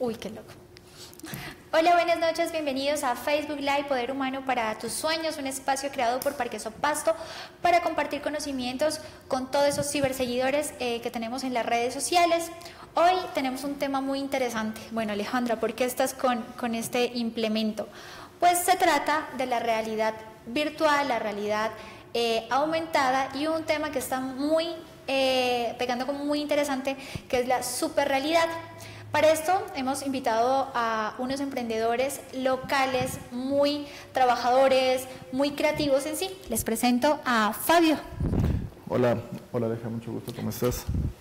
Uy, qué loco. Hola, buenas noches, bienvenidos a Facebook Live Poder Humano para tus Sueños, un espacio creado por Parqueso Pasto para compartir conocimientos con todos esos ciberseguidores que tenemos en las redes sociales. Hoy tenemos un tema muy interesante. Bueno, Alejandra, ¿por qué estás con este implemento? Pues se trata de la realidad virtual, la realidad aumentada y un tema que está muy pegando como muy interesante, que es la superrealidad. Para esto hemos invitado a unos emprendedores locales muy trabajadores, muy creativos en sí. Les presento a Fabio. Hola, Aleja, mucho gusto, ¿cómo estás?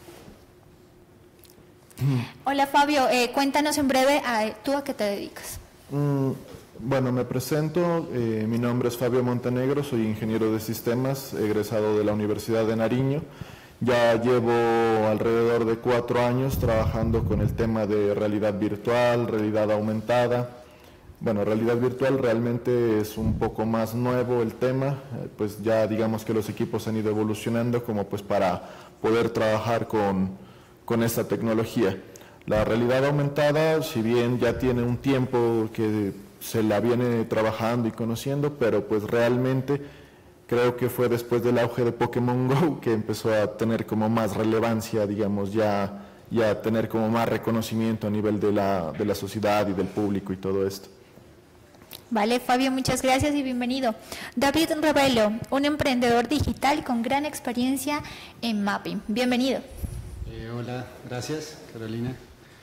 Hola Fabio, cuéntanos en breve, ¿tú a qué te dedicas? Bueno, me presento, mi nombre es Fabio Montenegro, soy ingeniero de sistemas, egresado de la Universidad de Nariño. Ya llevo alrededor de 4 años trabajando con el tema de realidad virtual, realidad aumentada. Bueno, realidad virtual realmente es un poco más nuevo el tema, pues ya digamos que los equipos han ido evolucionando como pues para poder trabajar con esta tecnología. La realidad aumentada, si bien ya tiene un tiempo que se la viene trabajando y conociendo, pero pues realmente creo que fue después del auge de Pokémon GO que empezó a tener como más relevancia, digamos, ya tener como más reconocimiento a nivel de la sociedad y del público y todo esto. Vale, Fabio, muchas gracias y bienvenido. David Rebelo, un emprendedor digital con gran experiencia en mapping. Bienvenido. Hola, gracias, Carolina.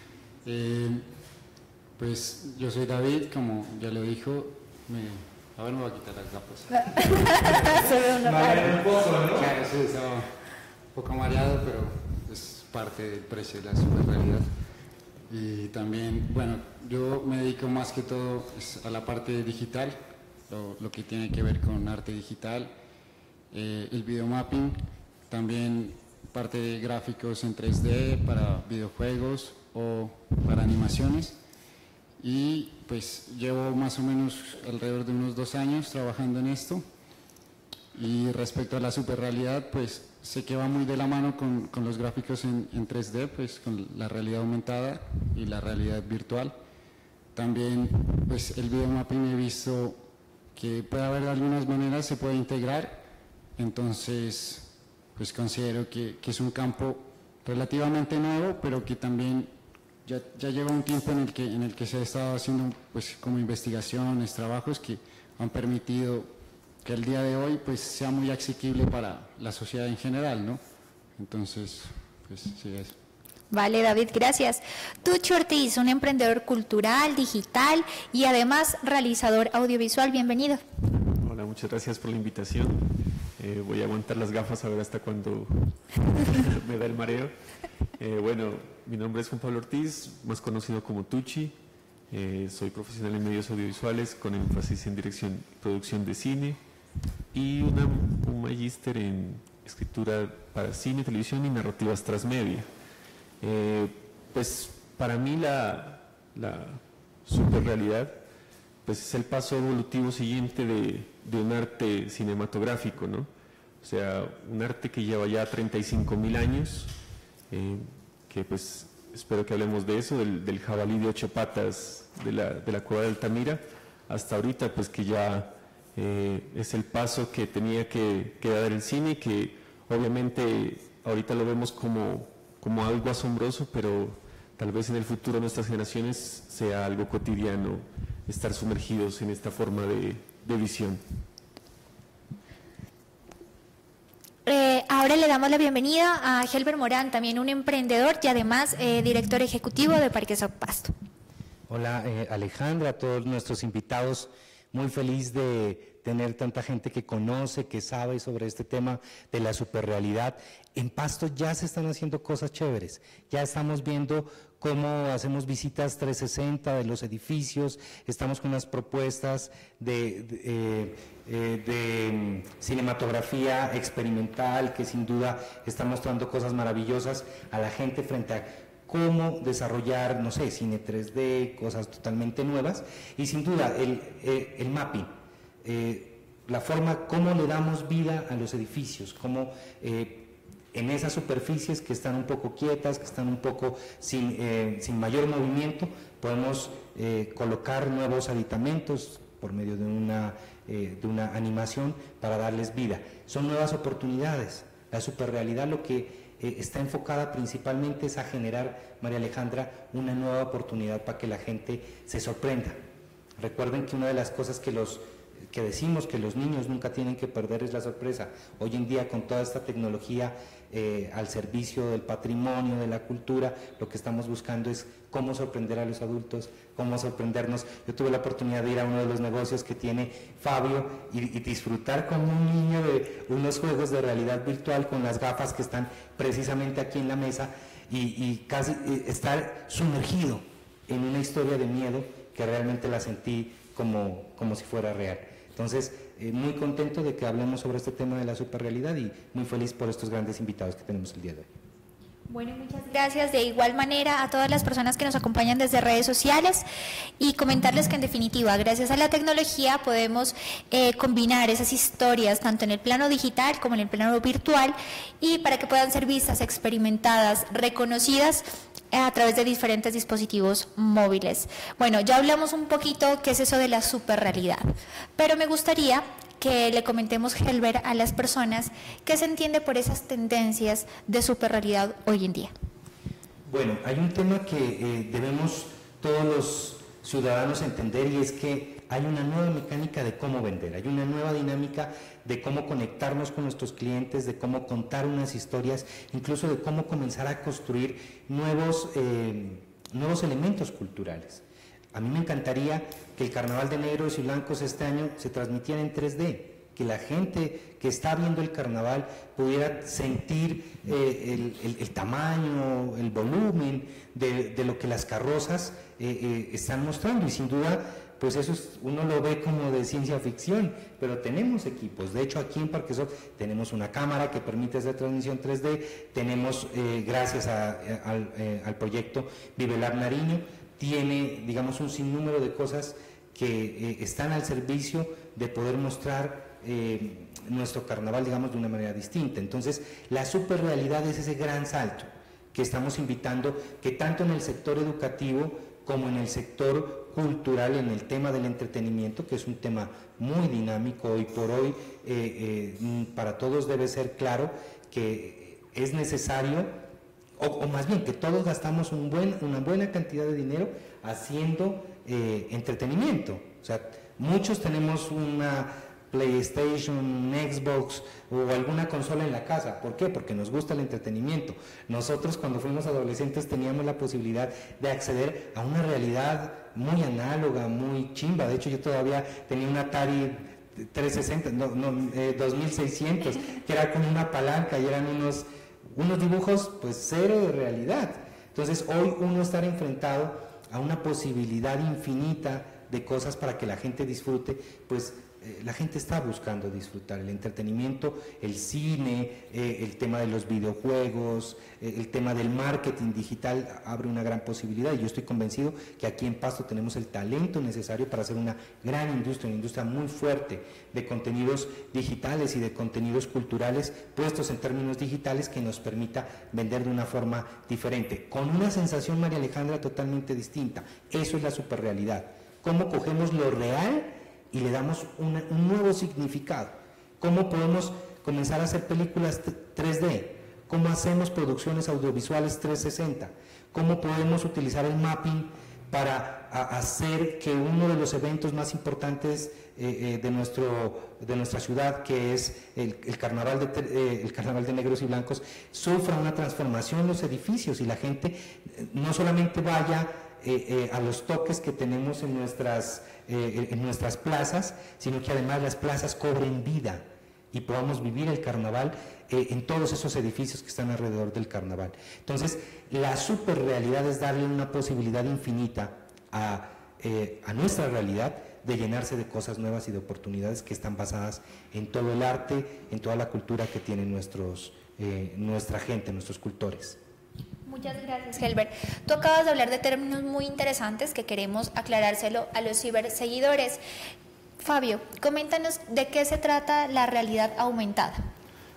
Pues yo soy David, como ya lo dijo, ahora me voy a quitar las gafas. Se ve una un poco, ¿no? Claro, sí, estaba un poco mareado, pero es parte del precio de la superrealidad. Y también, bueno, yo me dedico más que todo a la parte digital, lo que tiene que ver con arte digital, el videomapping, también parte de gráficos en 3D para videojuegos o para animaciones. Y pues llevo más o menos alrededor de unos 2 años trabajando en esto. Y respecto a la superrealidad, pues sé que va muy de la mano con los gráficos en 3D, pues con la realidad aumentada y la realidad virtual. También pues el videomapping he visto que puede haber algunas maneras, se puede integrar, entonces pues considero que es un campo relativamente nuevo, pero que también ya lleva un tiempo en el que se ha estado haciendo pues como investigaciones, trabajos que han permitido que el día de hoy pues sea muy asequible para la sociedad en general, ¿no? Entonces, pues sí, eso. Vale, David, gracias. Tucho Ortiz, un emprendedor cultural, digital y además realizador audiovisual. Bienvenido. Hola, muchas gracias por la invitación. Voy a aguantar las gafas a ver hasta cuando me da el mareo. Bueno, mi nombre es Juan Pablo Ortiz, más conocido como Tucci. Soy profesional en medios audiovisuales con énfasis en dirección y producción de cine y un magíster en escritura para cine, televisión y narrativas transmedia. Pues para mí la superrealidad pues es el paso evolutivo siguiente de un arte cinematográfico, ¿no? O sea, un arte que lleva ya 35.000 años, que pues espero que hablemos de eso, del jabalí de 8 patas de la cueva de Altamira, hasta ahorita pues que ya es el paso que tenía que dar el cine, que obviamente ahorita lo vemos como algo asombroso, pero tal vez en el futuro nuestras generaciones sea algo cotidiano estar sumergidos en esta forma de visión. Ahora le damos la bienvenida a Helber Morán, también un emprendedor y además director ejecutivo de Parqueso Pasto. Hola Alejandra, a todos nuestros invitados, muy feliz de tener tanta gente que conoce, que sabe sobre este tema de la superrealidad. En Pasto ya se están haciendo cosas chéveres, ya estamos viendo cómo hacemos visitas 360 de los edificios, estamos con unas propuestas de cinematografía experimental que sin duda está mostrando cosas maravillosas a la gente frente a cómo desarrollar, no sé, cine 3D, cosas totalmente nuevas y sin duda el mapping, la forma, cómo le damos vida a los edificios, cómo en esas superficies que están un poco quietas, que están un poco sin mayor movimiento, podemos colocar nuevos aditamentos por medio de una animación para darles vida. Son nuevas oportunidades. La superrealidad lo que está enfocada principalmente es a generar, María Alejandra, una nueva oportunidad para que la gente se sorprenda. Recuerden que una de las cosas que decimos que los niños nunca tienen que perder es la sorpresa. Hoy en día, con toda esta tecnología al servicio del patrimonio, de la cultura, lo que estamos buscando es cómo sorprender a los adultos, cómo sorprendernos. Yo tuve la oportunidad de ir a uno de los negocios que tiene Fabio y disfrutar como un niño de unos juegos de realidad virtual con las gafas que están precisamente aquí en la mesa y casi estar sumergido en una historia de miedo que realmente la sentí como si fuera real. Entonces, muy contento de que hablemos sobre este tema de la superrealidad y muy feliz por estos grandes invitados que tenemos el día de hoy. Bueno, muchas gracias de igual manera a todas las personas que nos acompañan desde redes sociales y comentarles que en definitiva, gracias a la tecnología podemos combinar esas historias tanto en el plano digital como en el plano virtual y para que puedan ser vistas, experimentadas, reconocidas a través de diferentes dispositivos móviles. Bueno, ya hablamos un poquito qué es eso de la superrealidad, pero me gustaría que le comentemos, Helber, a las personas qué se entiende por esas tendencias de superrealidad hoy en día. Bueno, hay un tema que debemos todos los ciudadanos entender y es que hay una nueva mecánica de cómo vender, hay una nueva dinámica de cómo conectarnos con nuestros clientes, de cómo contar unas historias, incluso de cómo comenzar a construir nuevos elementos culturales. A mí me encantaría que el Carnaval de Negros y Blancos este año se transmitiera en 3D, que la gente que está viendo el carnaval pudiera sentir el tamaño, el volumen de lo que las carrozas están mostrando y sin duda pues eso uno lo ve como de ciencia ficción, pero tenemos equipos. De hecho, aquí en Parquesol tenemos una cámara que permite esa transmisión 3D, tenemos, gracias al proyecto Vivelab Nariño, tiene, digamos, un sinnúmero de cosas que están al servicio de poder mostrar nuestro carnaval, digamos, de una manera distinta. Entonces, la superrealidad es ese gran salto que estamos invitando, que tanto en el sector educativo como en el sector cultural, en el tema del entretenimiento, que es un tema muy dinámico hoy por hoy, para todos debe ser claro que es necesario, o más bien que todos gastamos una buena cantidad de dinero haciendo entretenimiento. O sea, muchos tenemos una PlayStation, un Xbox o alguna consola en la casa. ¿Por qué? Porque nos gusta el entretenimiento. Nosotros cuando fuimos adolescentes teníamos la posibilidad de acceder a una realidad muy análoga, muy chimba. De hecho, yo todavía tenía un Atari 360, 2600, que era con una palanca y eran unos dibujos pues cero de realidad. Entonces hoy uno estar enfrentado a una posibilidad infinita de cosas para que la gente disfrute, pues la gente está buscando disfrutar el entretenimiento, el cine, el tema de los videojuegos, el tema del marketing digital abre una gran posibilidad y yo estoy convencido que aquí en Pasto tenemos el talento necesario para hacer una gran industria, una industria muy fuerte de contenidos digitales y de contenidos culturales puestos en términos digitales que nos permita vender de una forma diferente, con una sensación, María Alejandra, totalmente distinta. Eso es la superrealidad. ¿Cómo cogemos lo real y le damos un nuevo significado? ¿Cómo podemos comenzar a hacer películas 3D? ¿Cómo hacemos producciones audiovisuales 360? ¿Cómo podemos utilizar el mapping para hacer que uno de los eventos más importantes de nuestra ciudad, que es el Carnaval de Negros y Blancos, sufra una transformación en los edificios y la gente no solamente vaya a los toques que tenemos en nuestras plazas, sino que además las plazas cobren vida y podamos vivir el carnaval en todos esos edificios que están alrededor del carnaval. Entonces, la superrealidad es darle una posibilidad infinita a nuestra realidad de llenarse de cosas nuevas y de oportunidades que están basadas en todo el arte, en toda la cultura que tienen nuestra gente, nuestros cultores. Muchas gracias, Helber. Tú acabas de hablar de términos muy interesantes que queremos aclarárselo a los ciberseguidores. Fabio, coméntanos de qué se trata la realidad aumentada.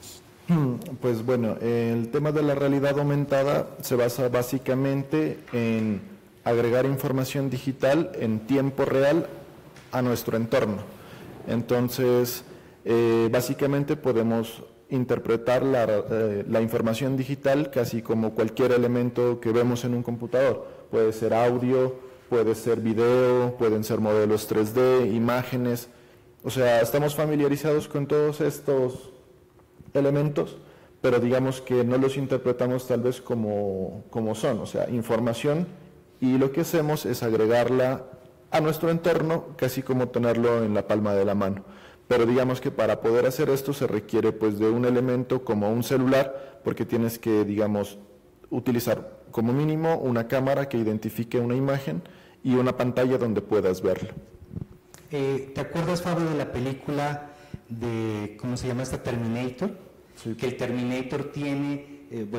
Pues bueno, el tema de la realidad aumentada se basa básicamente en agregar información digital en tiempo real a nuestro entorno. Entonces, básicamente podemos interpretar la información digital casi como cualquier elemento que vemos en un computador. Puede ser audio, puede ser video, pueden ser modelos 3D, imágenes. O sea, estamos familiarizados con todos estos elementos, pero digamos que no los interpretamos tal vez como son, o sea, información, y lo que hacemos es agregarla a nuestro entorno, casi como tenerlo en la palma de la mano. Pero digamos que para poder hacer esto se requiere pues de un elemento como un celular, porque tienes que, digamos, utilizar como mínimo una cámara que identifique una imagen y una pantalla donde puedas verlo. ¿Te acuerdas, Fabio, de la película de, ¿cómo se llama esta? Terminator? Sí. Que el Terminator tiene,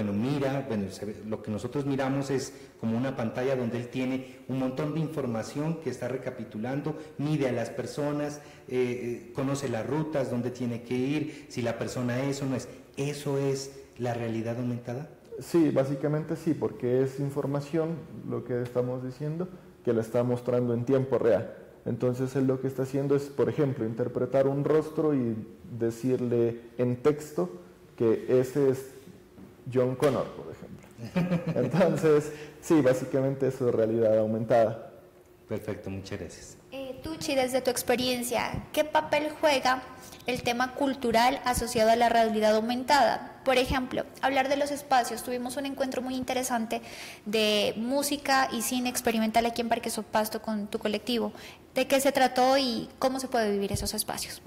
lo que nosotros miramos es como una pantalla donde él tiene un montón de información que está recapitulando, mide a las personas, conoce las rutas, dónde tiene que ir, si la persona es o no es. ¿Eso es la realidad aumentada? Sí, básicamente sí, porque es información, lo que estamos diciendo, que la está mostrando en tiempo real. Entonces él lo que está haciendo es, por ejemplo, interpretar un rostro y decirle en texto que ese es John Connor, por ejemplo. Entonces, sí, básicamente eso es realidad aumentada. Perfecto, muchas gracias. Tucci, desde tu experiencia, ¿qué papel juega el tema cultural asociado a la realidad aumentada? Por ejemplo, hablar de los espacios. Tuvimos un encuentro muy interesante de música y cine experimental aquí en Parque Sopasto con tu colectivo. ¿De qué se trató y cómo se puede vivir esos espacios?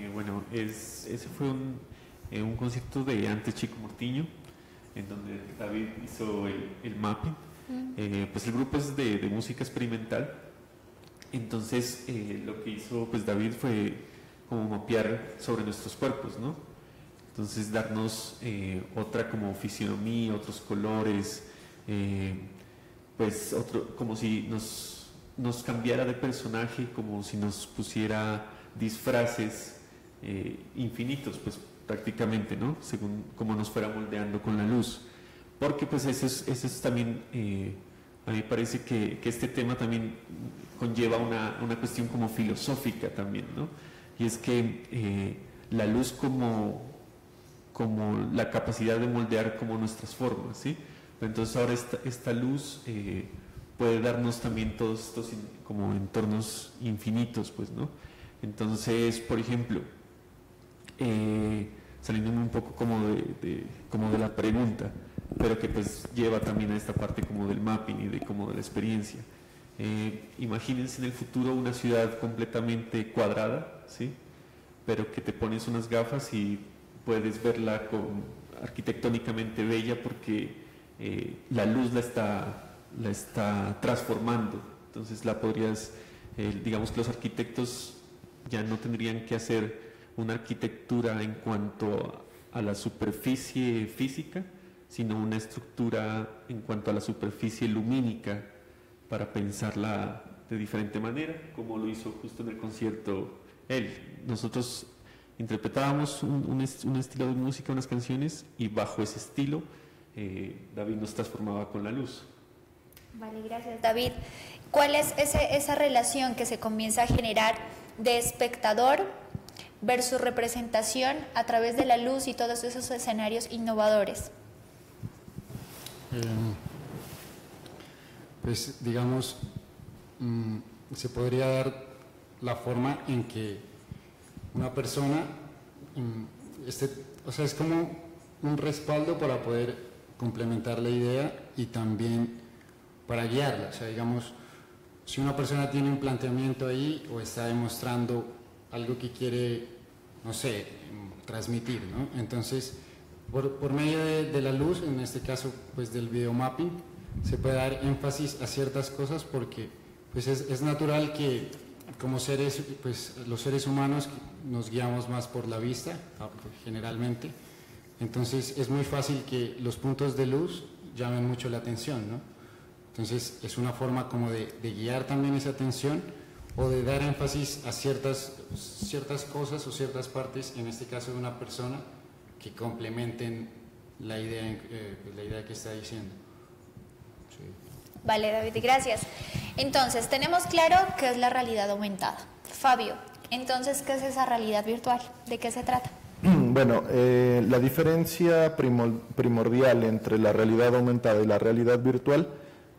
Ese fue un concierto de Antes Chico Mortiño, en donde David hizo el mapping. Pues el grupo es de música experimental. Entonces lo que hizo pues David fue como mapear sobre nuestros cuerpos, ¿no? Entonces darnos otra como fisionomía, otros colores, pues como si nos cambiara de personaje, como si nos pusiera disfraces infinitos, pues prácticamente, ¿no? Según cómo nos fuera moldeando con la luz. Porque pues eso es también, a mí me parece que este tema también conlleva una cuestión como filosófica también, ¿no? Y es que la luz como la capacidad de moldear como nuestras formas, ¿sí? Entonces ahora esta luz puede darnos también todos estos como entornos infinitos, pues, ¿no? Entonces, por ejemplo, saliéndome un poco como de la pregunta, pero que pues lleva también a esta parte como del mapping y de como de la experiencia. Imagínense en el futuro una ciudad completamente cuadrada, ¿sí? Pero que te pones unas gafas y puedes verla arquitectónicamente bella porque la luz la está transformando. Entonces digamos que los arquitectos ya no tendrían que hacer una arquitectura en cuanto a la superficie física, sino una estructura en cuanto a la superficie lumínica para pensarla de diferente manera, como lo hizo justo en el concierto él. Nosotros interpretábamos un estilo de música, unas canciones, y bajo ese estilo David nos transformaba con la luz. Vale, gracias, David. ¿Cuál es esa relación que se comienza a generar de espectador versus representación a través de la luz y todos esos escenarios innovadores? Pues digamos, se podría dar la forma en que una persona, o sea, es como un respaldo para poder complementar la idea y también para guiarla. O sea, digamos, si una persona tiene un planteamiento ahí o está demostrando algo que quiere, no sé, transmitir, ¿no? Entonces, por medio de la luz, en este caso pues del videomapping, se puede dar énfasis a ciertas cosas porque pues es natural que como seres, pues los seres humanos nos guiamos más por la vista, generalmente. Entonces es muy fácil que los puntos de luz llamen mucho la atención, ¿no? Entonces es una forma como de guiar también esa atención o de dar énfasis a ciertas cosas o ciertas partes, en este caso de una persona, que complementen la idea que está diciendo. Sí. Vale, David, gracias. Entonces, tenemos claro qué es la realidad aumentada. Fabio, entonces, ¿qué es esa realidad virtual? ¿De qué se trata? Bueno, la diferencia primordial entre la realidad aumentada y la realidad virtual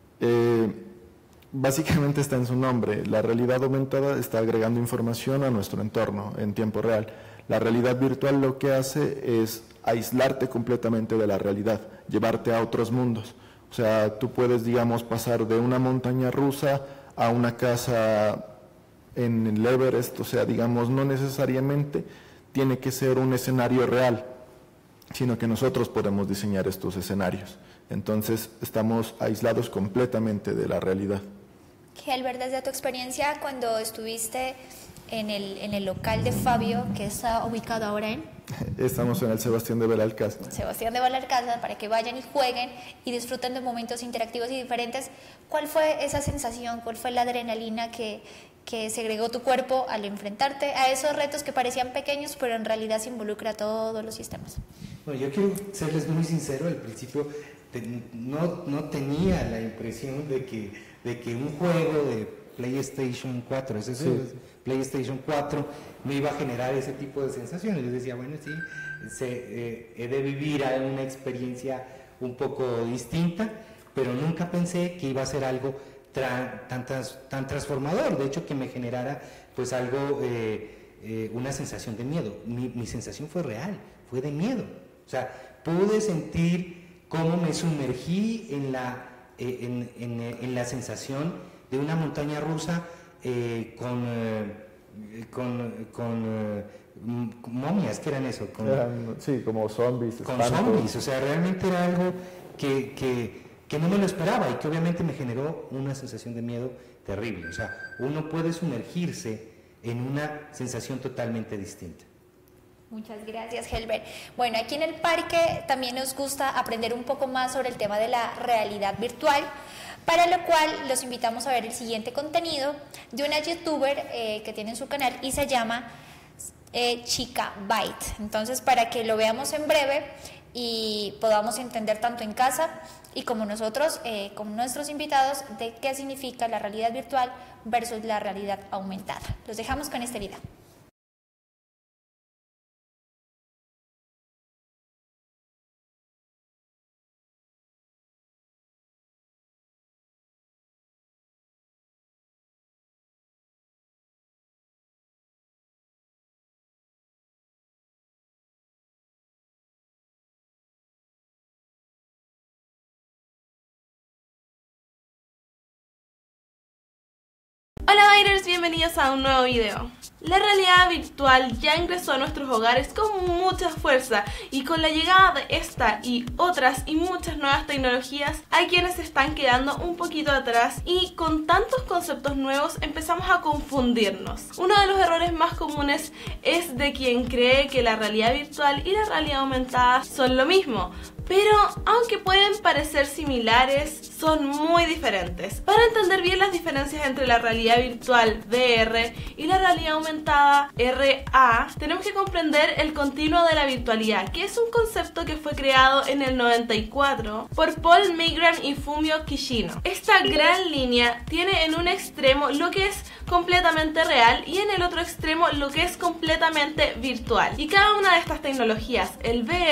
básicamente está en su nombre. La realidad aumentada está agregando información a nuestro entorno en tiempo real. La realidad virtual lo que hace es aislarte completamente de la realidad, llevarte a otros mundos. O sea, tú puedes, digamos, pasar de una montaña rusa a una casa en el Everest. O sea, digamos, no necesariamente tiene que ser un escenario real, sino que nosotros podemos diseñar estos escenarios. Entonces, estamos aislados completamente de la realidad. Helber, desde tu experiencia cuando estuviste en el local de Fabio, que está ubicado ahora en... Estamos en el Sebastián de Belalcázar. Sebastián de Belalcázar, para que vayan y jueguen y disfruten de momentos interactivos y diferentes. ¿Cuál fue esa sensación? ¿Cuál fue la adrenalina que segregó tu cuerpo al enfrentarte a esos retos que parecían pequeños, pero en realidad se involucra a todos los sistemas? Bueno, yo quiero serles muy sincero, al principio no tenía la impresión de que un juego de PlayStation 4, PlayStation 4, me iba a generar ese tipo de sensaciones. Yo decía, bueno, sí, he de vivir una experiencia un poco distinta, pero nunca pensé que iba a ser algo tan transformador, de hecho que me generara pues algo, una sensación de miedo. Mi sensación fue real, fue de miedo. O sea, pude sentir cómo me sumergí en la sensación de una montaña rusa con momias, ¿qué eran eso? Sí, como zombies. Con zombies, o sea, realmente era algo que no me lo esperaba y que obviamente me generó una sensación de miedo terrible. O sea, uno puede sumergirse en una sensación totalmente distinta. Muchas gracias, Helber. Bueno, aquí en el parque también nos gusta aprender un poco más sobre el tema de la realidad virtual, para lo cual los invitamos a ver el siguiente contenido de una youtuber que tiene en su canal y se llama Chica Byte. Entonces, para que lo veamos en breve y podamos entender tanto en casa y como nosotros, como nuestros invitados, de qué significa la realidad virtual versus la realidad aumentada. Los dejamos con este video. Hola Byters, bienvenidos a un nuevo video. La realidad virtual ya ingresó a nuestros hogares con mucha fuerza y con la llegada de esta y otras y muchas nuevas tecnologías hay quienes se están quedando un poquito atrás y con tantos conceptos nuevos empezamos a confundirnos. Uno de los errores más comunes es de quien cree que la realidad virtual y la realidad aumentada son lo mismo. Pero aunque pueden parecer similares, son muy diferentes. Para entender bien las diferencias entre la realidad virtual VR y la realidad aumentada RA, tenemos que comprender el continuo de la virtualidad, que es un concepto que fue creado en el 94 por Paul Milgram y Fumio Kishino. Esta gran línea tiene en un extremo lo que es completamente real y en el otro extremo lo que es completamente virtual. Y cada una de estas tecnologías, el VR,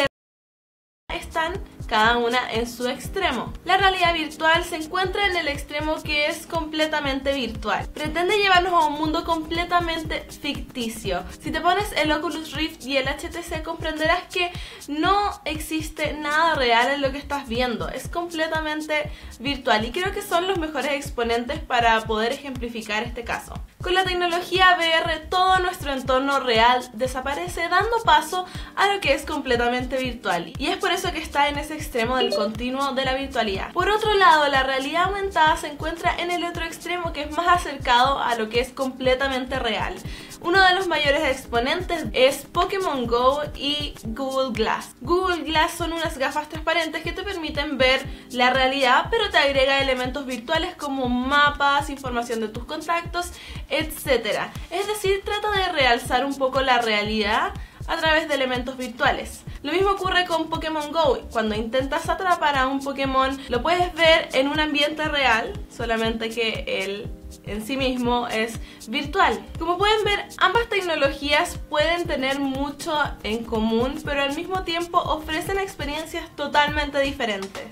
están cada una en su extremo. La realidad virtual se encuentra en el extremo que es completamente virtual. Pretende llevarnos a un mundo completamente ficticio. Si te pones el Oculus Rift y el HTC comprenderás que no existe nada real en lo que estás viendo. Es completamente virtual y creo que son los mejores exponentes para poder ejemplificar este caso. Con la tecnología VR todo nuestro entorno real desaparece, dando paso a lo que es completamente virtual. Y es por eso que está en ese extremo del continuo de la virtualidad. Por otro lado, la realidad aumentada se encuentra en el otro extremo, que es más acercado a lo que es completamente real. Uno de los mayores exponentes es Pokémon Go y Google Glass. Google Glass son unas gafas transparentes que te permiten ver la realidad, pero te agrega elementos virtuales como mapas, información de tus contactos, etc. Es decir, trata de realzar un poco la realidad a través de elementos virtuales. Lo mismo ocurre con Pokémon GO. Cuando intentas atrapar a un Pokémon, lo puedes ver en un ambiente real, solamente que él en sí mismo es virtual. Como pueden ver, ambas tecnologías pueden tener mucho en común, pero al mismo tiempo ofrecen experiencias totalmente diferentes.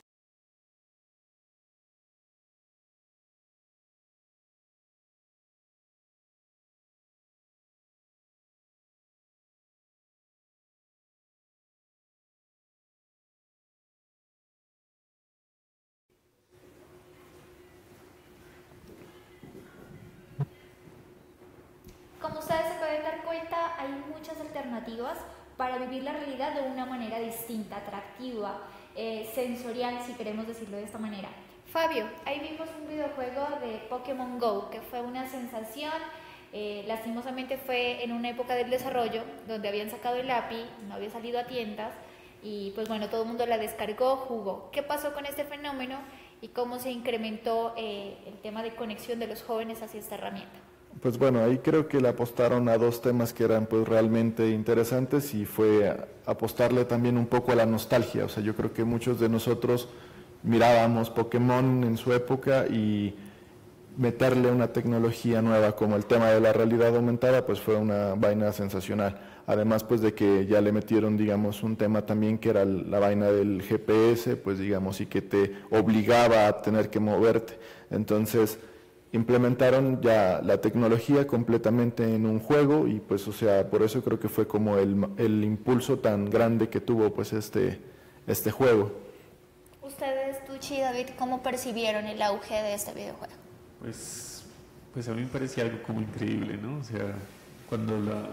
Como ustedes se pueden dar cuenta, hay muchas alternativas para vivir la realidad de una manera distinta, atractiva, sensorial, si queremos decirlo de esta manera. Fabio, ahí vimos un videojuego de Pokémon GO que fue una sensación. Lastimosamente fue en una época del desarrollo donde habían sacado el API, no había salido a tiendas y pues bueno, todo el mundo la descargó, jugó. ¿Qué pasó con este fenómeno y cómo se incrementó el tema de conexión de los jóvenes hacia esta herramienta? Pues bueno, ahí creo que le apostaron a dos temas que eran pues realmente interesantes y fue apostarle también un poco a la nostalgia. O sea, yo creo que muchos de nosotros mirábamos Pokémon en su época y meterle una tecnología nueva como el tema de la realidad aumentada pues fue una vaina sensacional. Además pues de que ya le metieron digamos un tema también que era la vaina del GPS pues digamos y que te obligaba a tener que moverte. Entonces implementaron ya la tecnología completamente en un juego y pues o sea por eso creo que fue como el impulso tan grande que tuvo pues este juego. Ustedes, Tucci y David, ¿cómo percibieron el auge de este videojuego? Pues a mí me parecía algo como increíble, ¿no? O sea, cuando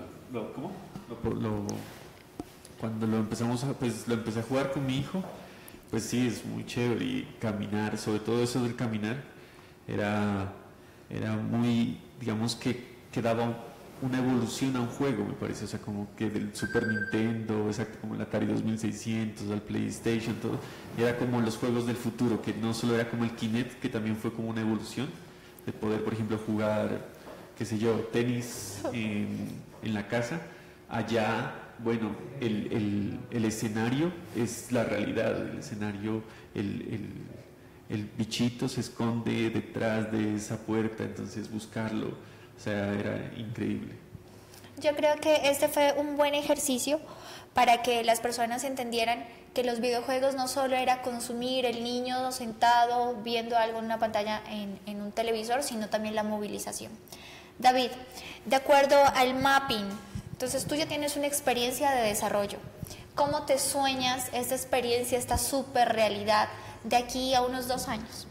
cuando lo empezamos pues lo empecé a jugar con mi hijo, pues sí, es muy chévere y caminar, sobre todo eso del caminar, era muy, digamos que daba una evolución a un juego, me parece, o sea, como que del Super Nintendo, exacto, como el Atari 2600, al PlayStation, todo, era como los juegos del futuro, que no solo era como el Kinect, que también fue como una evolución, de poder, por ejemplo, jugar, qué sé yo, tenis en la casa, allá, bueno, el escenario es la realidad, el escenario, el bichito se esconde detrás de esa puerta, entonces buscarlo, o sea, era increíble. Yo creo que este fue un buen ejercicio para que las personas entendieran que los videojuegos no solo era consumir el niño sentado viendo algo en una pantalla en un televisor, sino también la movilización. David, de acuerdo al mapping, entonces tú ya tienes una experiencia de desarrollo. ¿Cómo te sueñas esta experiencia, esta super realidad de aquí a unos 2 años?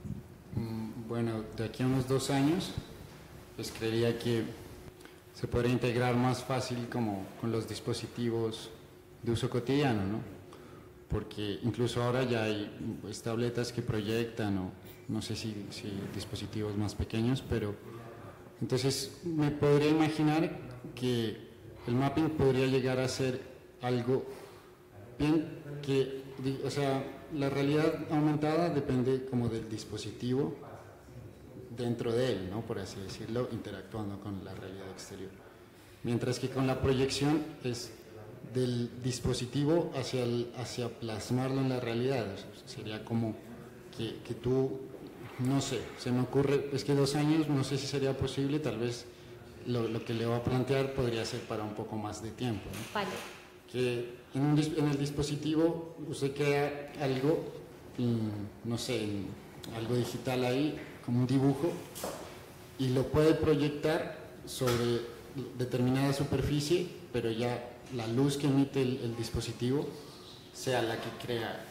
Bueno, de aquí a unos 2 años, pues creería que se podría integrar más fácil como con los dispositivos de uso cotidiano, ¿no? Porque incluso ahora ya hay pues, tabletas que proyectan o no sé si dispositivos más pequeños, pero entonces me podría imaginar que el mapping podría llegar a ser algo bien que, o sea, la realidad aumentada depende como del dispositivo dentro de él, ¿no? Por así decirlo, interactuando con la realidad exterior. Mientras que con la proyección es del dispositivo hacia plasmarlo en la realidad. O sea, sería como que tú, no sé, se me ocurre, es que 2 años no sé si sería posible, tal vez lo que le voy a plantear podría ser para un poco más de tiempo, ¿no? Vale. Que en el dispositivo usted crea algo, no sé, algo digital ahí, como un dibujo, y lo puede proyectar sobre determinada superficie, pero ya la luz que emite el dispositivo sea la que crea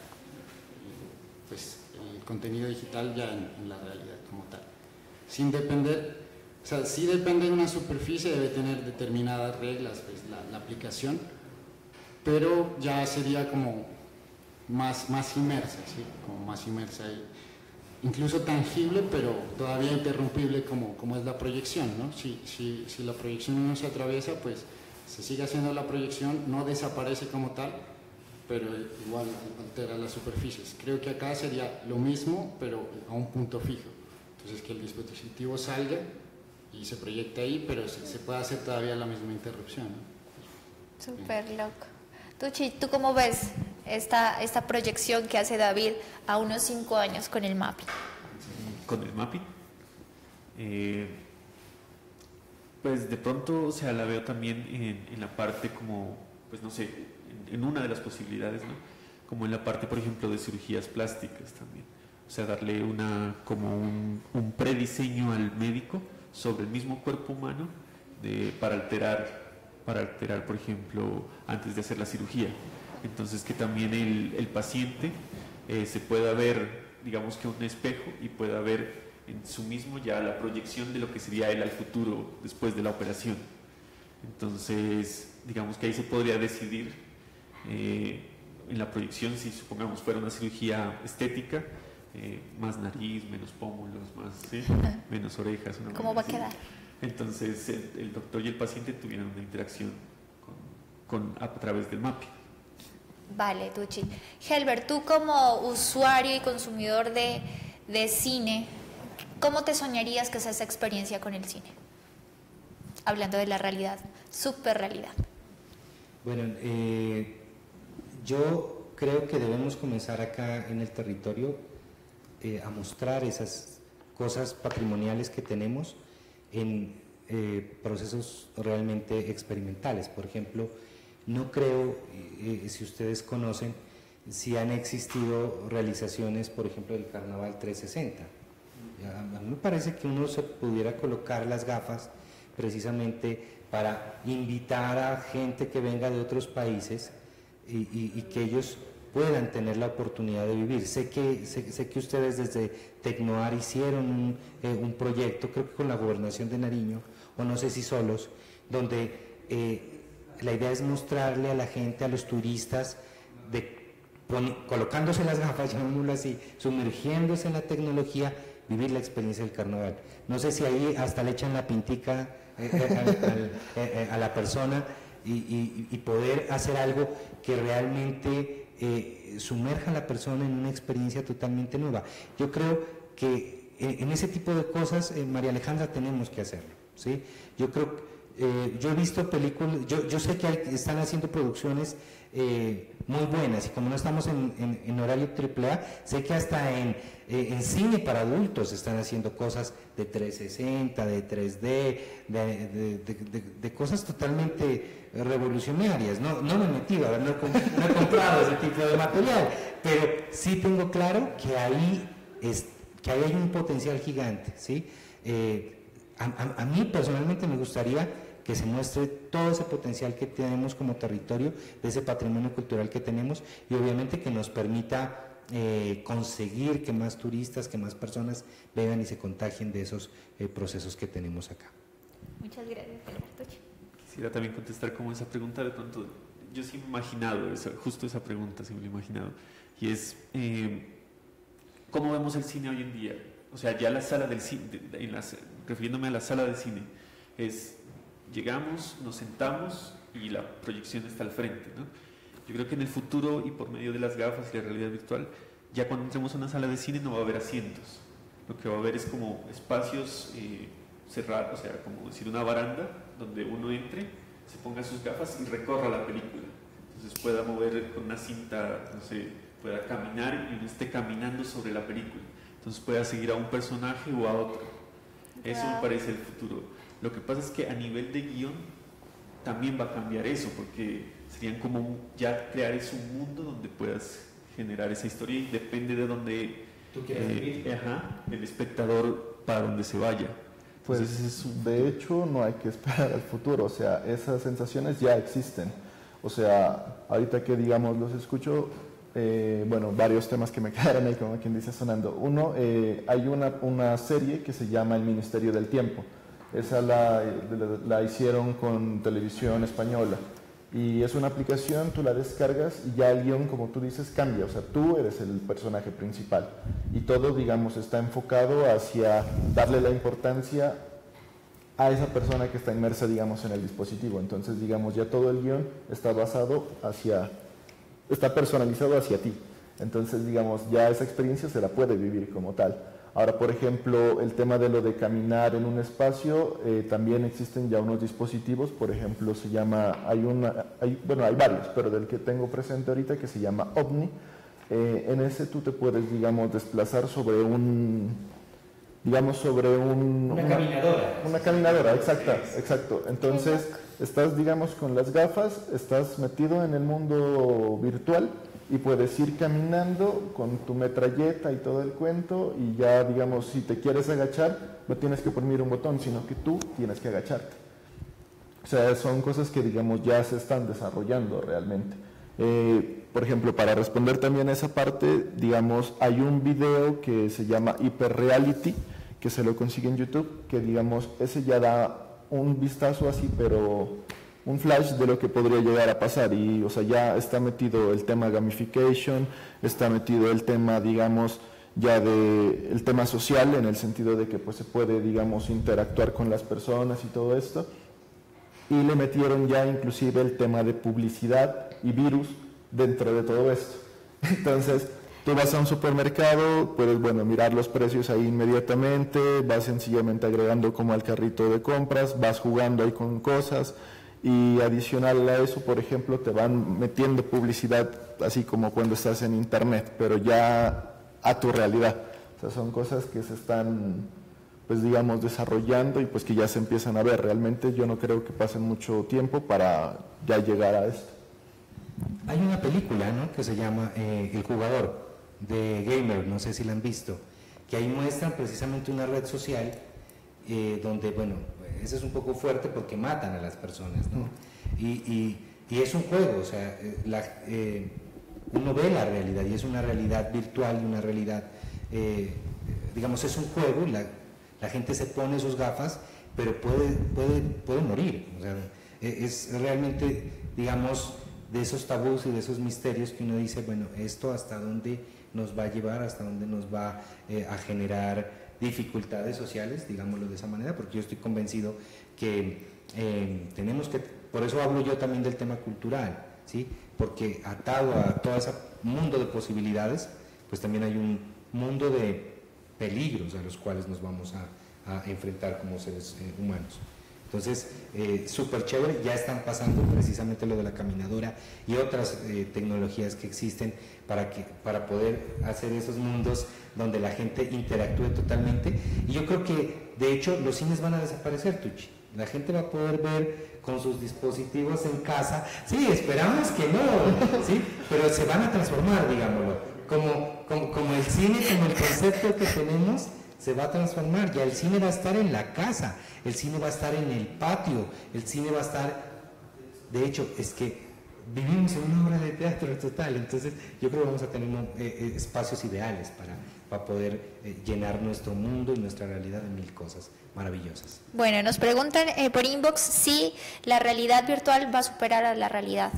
pues, el contenido digital ya en la realidad como tal. Sin depender, o sea, sí depende de una superficie, debe tener determinadas reglas, pues, la aplicación, pero ya sería como más inmersa, ¿sí? Como más inmersa y incluso tangible, pero todavía interrumpible como es la proyección, ¿no? Si la proyección no se atraviesa, pues se sigue haciendo la proyección, no desaparece como tal, pero igual altera las superficies. Creo que acá sería lo mismo, pero a un punto fijo. Entonces que el dispositivo salga y se proyecte ahí, pero se puede hacer todavía la misma interrupción, ¿no? Súper loco. Tucci, ¿tú cómo ves esta proyección que hace David a unos 5 años con el mapping? Con el mapping, pues de pronto, o sea, la veo también en la parte como, pues no sé, en una de las posibilidades, ¿no? Como en la parte, por ejemplo, de cirugías plásticas también. O sea, darle como un prediseño al médico sobre el mismo cuerpo humano para alterar, por ejemplo, antes de hacer la cirugía. Entonces, que también el paciente se pueda ver, digamos que un espejo, y pueda ver en su mismo ya la proyección de lo que sería él al futuro después de la operación. Entonces, digamos que ahí se podría decidir en la proyección, si supongamos fuera una cirugía estética, más nariz, menos pómulos, ¿sí? Menos orejas. ¿Cómo va a quedar? Entonces el doctor y el paciente tuvieron una interacción a través del mapping. Vale, Tucci. Helber, tú como usuario y consumidor de cine, ¿cómo te soñarías que sea esa experiencia con el cine? Hablando de la realidad, super realidad. Bueno, yo creo que debemos comenzar acá en el territorio a mostrar esas cosas patrimoniales que tenemos en procesos realmente experimentales. Por ejemplo, no creo, si ustedes conocen, si han existido realizaciones, por ejemplo, del Carnaval 360. A mí me parece que uno se pudiera colocar las gafas precisamente para invitar a gente que venga de otros países y que ellos puedan tener la oportunidad de vivir. Sé que ustedes desde Tecnoar hicieron un proyecto, creo que con la Gobernación de Nariño, o no sé si solos, donde la idea es mostrarle a la gente, a los turistas, colocándose las gafas, llamémoslo así, sumergiéndose en la tecnología, vivir la experiencia del carnaval. No sé si ahí hasta le echan la pintica a la persona y poder hacer algo que realmente sumerja a la persona en una experiencia totalmente nueva. Yo creo que en ese tipo de cosas, María Alejandra, tenemos que hacerlo, ¿sí? Yo creo, yo he visto películas, yo sé que están haciendo producciones muy buenas, y como no estamos en horario AAA, sé que hasta en cine para adultos están haciendo cosas de 360, de 3D, de cosas totalmente revolucionarias. No me he metido, no he comprado ese tipo de material, pero sí tengo claro que ahí hay un potencial gigante, ¿sí? A mí personalmente me gustaría que se muestre todo ese potencial que tenemos como territorio, de ese patrimonio cultural que tenemos, y obviamente que nos permita conseguir que más turistas, que más personas vengan y se contagien de esos procesos que tenemos acá. Muchas gracias, Alberto. Quisiera también contestar como esa pregunta. De pronto, yo sí me he imaginado, justo esa pregunta sí me lo he imaginado, y es ¿cómo vemos el cine hoy en día? O sea, ya la sala del cine, refiriéndome a la sala de cine, es llegamos, nos sentamos y la proyección está al frente, ¿no? Yo creo que en el futuro, y por medio de las gafas y la realidad virtual, ya cuando entremos a una sala de cine no va a haber asientos. Lo que va a haber es como espacios cerrados, o sea, como decir una baranda donde uno entre, se ponga sus gafas y recorra la película. Entonces pueda mover con una cinta, no sé, pueda caminar y uno esté caminando sobre la película. Entonces pueda seguir a un personaje o a otro. Eso me parece el futuro. Lo que pasa es que a nivel de guión también va a cambiar eso, porque serían como ya crear es un mundo donde puedas generar esa historia, y depende de donde el espectador para donde se vaya. Pues de hecho no hay que esperar al futuro, o sea, esas sensaciones ya existen. O sea, ahorita que digamos los escucho, bueno, varios temas que me quedaron ahí, como quien dice, sonando. Uno, hay una serie que se llama El Ministerio del Tiempo. Esa la hicieron con Televisión Española, y es una aplicación, tú la descargas y ya el guión, como tú dices, cambia. O sea, tú eres el personaje principal y todo, digamos, está enfocado hacia darle la importancia a esa persona que está inmersa, digamos, en el dispositivo. Entonces, digamos, ya todo el guión está personalizado hacia ti. Entonces, digamos, ya esa experiencia se la puede vivir como tal. Ahora, por ejemplo, el tema de lo de caminar en un espacio, también existen ya unos dispositivos, por ejemplo, se llama, hay varios, pero del que tengo presente ahorita que se llama OVNI. En ese tú te puedes, digamos, desplazar sobre una caminadora. Una caminadora, exacto. Entonces, estás, digamos, con las gafas, estás metido en el mundo virtual y puedes ir caminando con tu metralleta y todo el cuento, y ya, digamos, si te quieres agachar, no tienes que oprimir un botón, sino que tú tienes que agacharte. O sea, son cosas que, digamos, ya se están desarrollando realmente. Por ejemplo, para responder también a esa parte, digamos, hay un video que se llama Hyper Reality, que se lo consigue en YouTube, que, digamos, ese ya da un vistazo así, pero un flash de lo que podría llegar a pasar. Y, o sea, ya está metido el tema gamification, está metido el tema, digamos, ya el tema social, en el sentido de que pues se puede, digamos, interactuar con las personas y todo esto. Y le metieron ya inclusive el tema de publicidad y virus dentro de todo esto. Entonces, tú vas a un supermercado, puedes, bueno, mirar los precios ahí inmediatamente, vas sencillamente agregando como al carrito de compras, vas jugando ahí con cosas, y adicional a eso, por ejemplo, te van metiendo publicidad así como cuando estás en internet, pero ya a tu realidad. O sea, son cosas que se están, pues, digamos, desarrollando y pues que ya se empiezan a ver. Realmente yo no creo que pasen mucho tiempo para ya llegar a esto. Hay una película, ¿no?, que se llama El Jugador, de Gamer, no sé si la han visto, que ahí muestran precisamente una red social donde, bueno, eso es un poco fuerte porque matan a las personas, ¿no? Y es un juego, o sea, uno ve la realidad y es una realidad virtual y una realidad, digamos, es un juego, la gente se pone sus gafas, pero puede morir, o sea, es realmente, digamos, de esos tabús y de esos misterios que uno dice, bueno, esto hasta dónde nos va a llevar, hasta dónde nos va a generar dificultades sociales, digámoslo de esa manera, porque yo estoy convencido que tenemos que, por eso hablo yo también del tema cultural, ¿sí? Porque atado a todo ese mundo de posibilidades, pues también hay un mundo de peligros a los cuales nos vamos a enfrentar como seres humanos. Entonces, súper chévere, ya están pasando precisamente lo de la caminadora y otras tecnologías que existen para poder hacer esos mundos donde la gente interactúe totalmente. Y yo creo que, de hecho, los cines van a desaparecer, Tucci. La gente va a poder ver con sus dispositivos en casa. Sí, esperamos que no, ¿sí? Pero se van a transformar, digámoslo. Como el cine, como el concepto que tenemos, se va a transformar. Ya el cine va a estar en la casa, el cine va a estar en el patio, el cine va a estar... De hecho, es que vivimos en una obra de teatro total, entonces yo creo que vamos a tener espacios ideales para poder llenar nuestro mundo y nuestra realidad de mil cosas maravillosas. Bueno, nos preguntan por inbox si la realidad virtual va a superar a la realidad.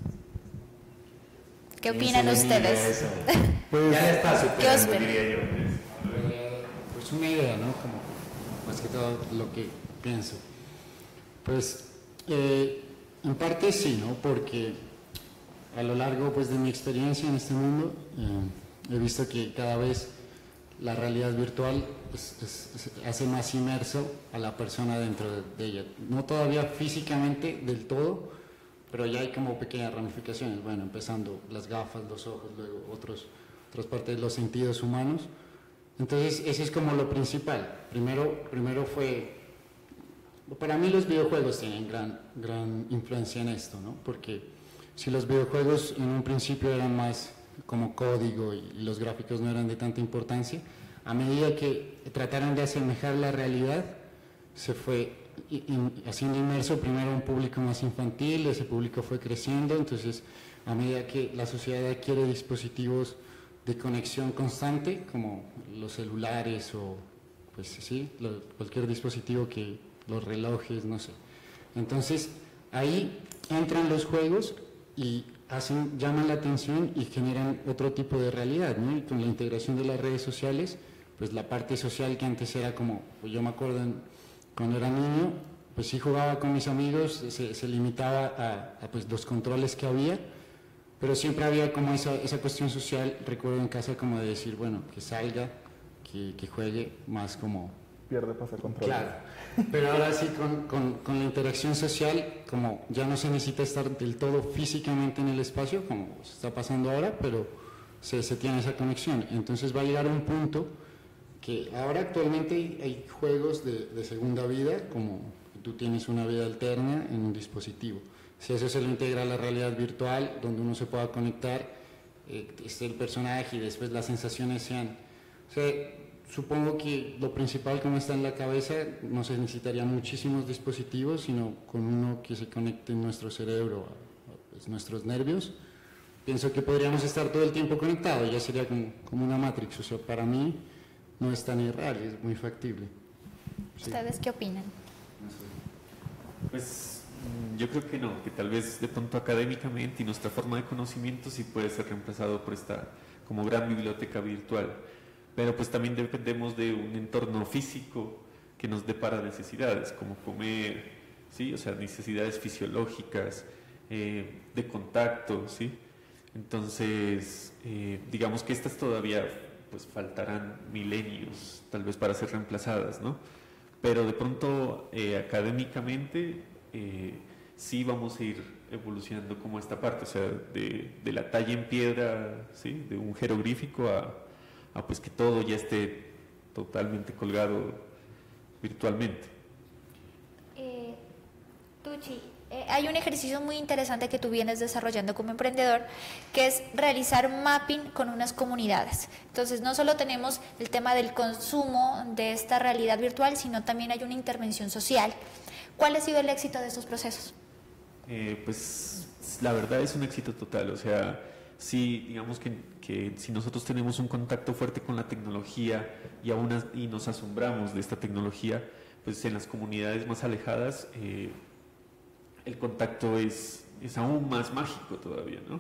¿Qué opinan ustedes? Pues, ya está superando, diría yo. Pues una idea, ¿no? Como más que todo lo que pienso. Pues en parte sí, ¿no? Porque a lo largo, pues, de mi experiencia en este mundo he visto que cada vez la realidad virtual hace más inmerso a la persona dentro de ella. No todavía físicamente del todo, pero ya hay como pequeñas ramificaciones. Bueno, empezando las gafas, los ojos, luego otras partes de los sentidos humanos. Entonces, ese es como lo principal. Primero fue... Para mí los videojuegos tienen gran influencia en esto, ¿no? Porque si los videojuegos en un principio eran más como código y los gráficos no eran de tanta importancia, a medida que trataron de asemejar la realidad, se fue haciendo inmerso primero a un público más infantil, ese público fue creciendo, entonces a medida que la sociedad adquiere dispositivos de conexión constante, como los celulares o pues sí, cualquier dispositivo los relojes, no sé. Entonces, ahí entran los juegos y llaman la atención y generan otro tipo de realidad, ¿no? Y con la integración de las redes sociales, pues la parte social que antes era como, pues yo me acuerdo cuando era niño, pues sí jugaba con mis amigos, se limitaba a pues los controles que había, pero siempre había como esa cuestión social, recuerdo en casa como de decir, bueno, que salga, que juegue más como... Pierde, pasa, control. Claro, pero ahora sí con la interacción social, como ya no se necesita estar del todo físicamente en el espacio, como se está pasando ahora, pero se tiene esa conexión. Entonces va a llegar a un punto que ahora actualmente hay juegos de segunda vida, como tú tienes una vida alterna en un dispositivo. Si eso se lo integra a la realidad virtual, donde uno se pueda conectar, esté el personaje y después las sensaciones sean... O sea, supongo que lo principal, como está en la cabeza, no se necesitaría muchísimos dispositivos, sino con uno que se conecte en nuestro cerebro, a nuestros nervios. Pienso que podríamos estar todo el tiempo conectados, ya sería como una Matrix. O sea, para mí no es tan irreal, es muy factible. Sí. ¿Ustedes qué opinan? Pues yo creo que no, que tal vez de pronto académicamente y nuestra forma de conocimiento sí puede ser reemplazado por esta como gran biblioteca virtual. Pero pues también dependemos de un entorno físico que nos depara necesidades, como comer, ¿sí? O sea, necesidades fisiológicas, de contacto, ¿sí? Entonces, digamos que estas todavía pues faltarán milenios, tal vez, para ser reemplazadas, ¿no? Pero de pronto, académicamente, sí vamos a ir evolucionando como esta parte, o sea, de la talla en piedra, ¿sí? De un jeroglífico a pues que todo ya esté totalmente colgado virtualmente. Tucci, hay un ejercicio muy interesante que tú vienes desarrollando como emprendedor, que es realizar mapping con unas comunidades. Entonces, no solo tenemos el tema del consumo de esta realidad virtual, sino también hay una intervención social. ¿Cuál ha sido el éxito de estos procesos? Pues la verdad es un éxito total, o sea, sí, digamos que si nosotros tenemos un contacto fuerte con la tecnología y nos asombramos de esta tecnología, pues en las comunidades más alejadas el contacto es aún más mágico todavía, ¿no?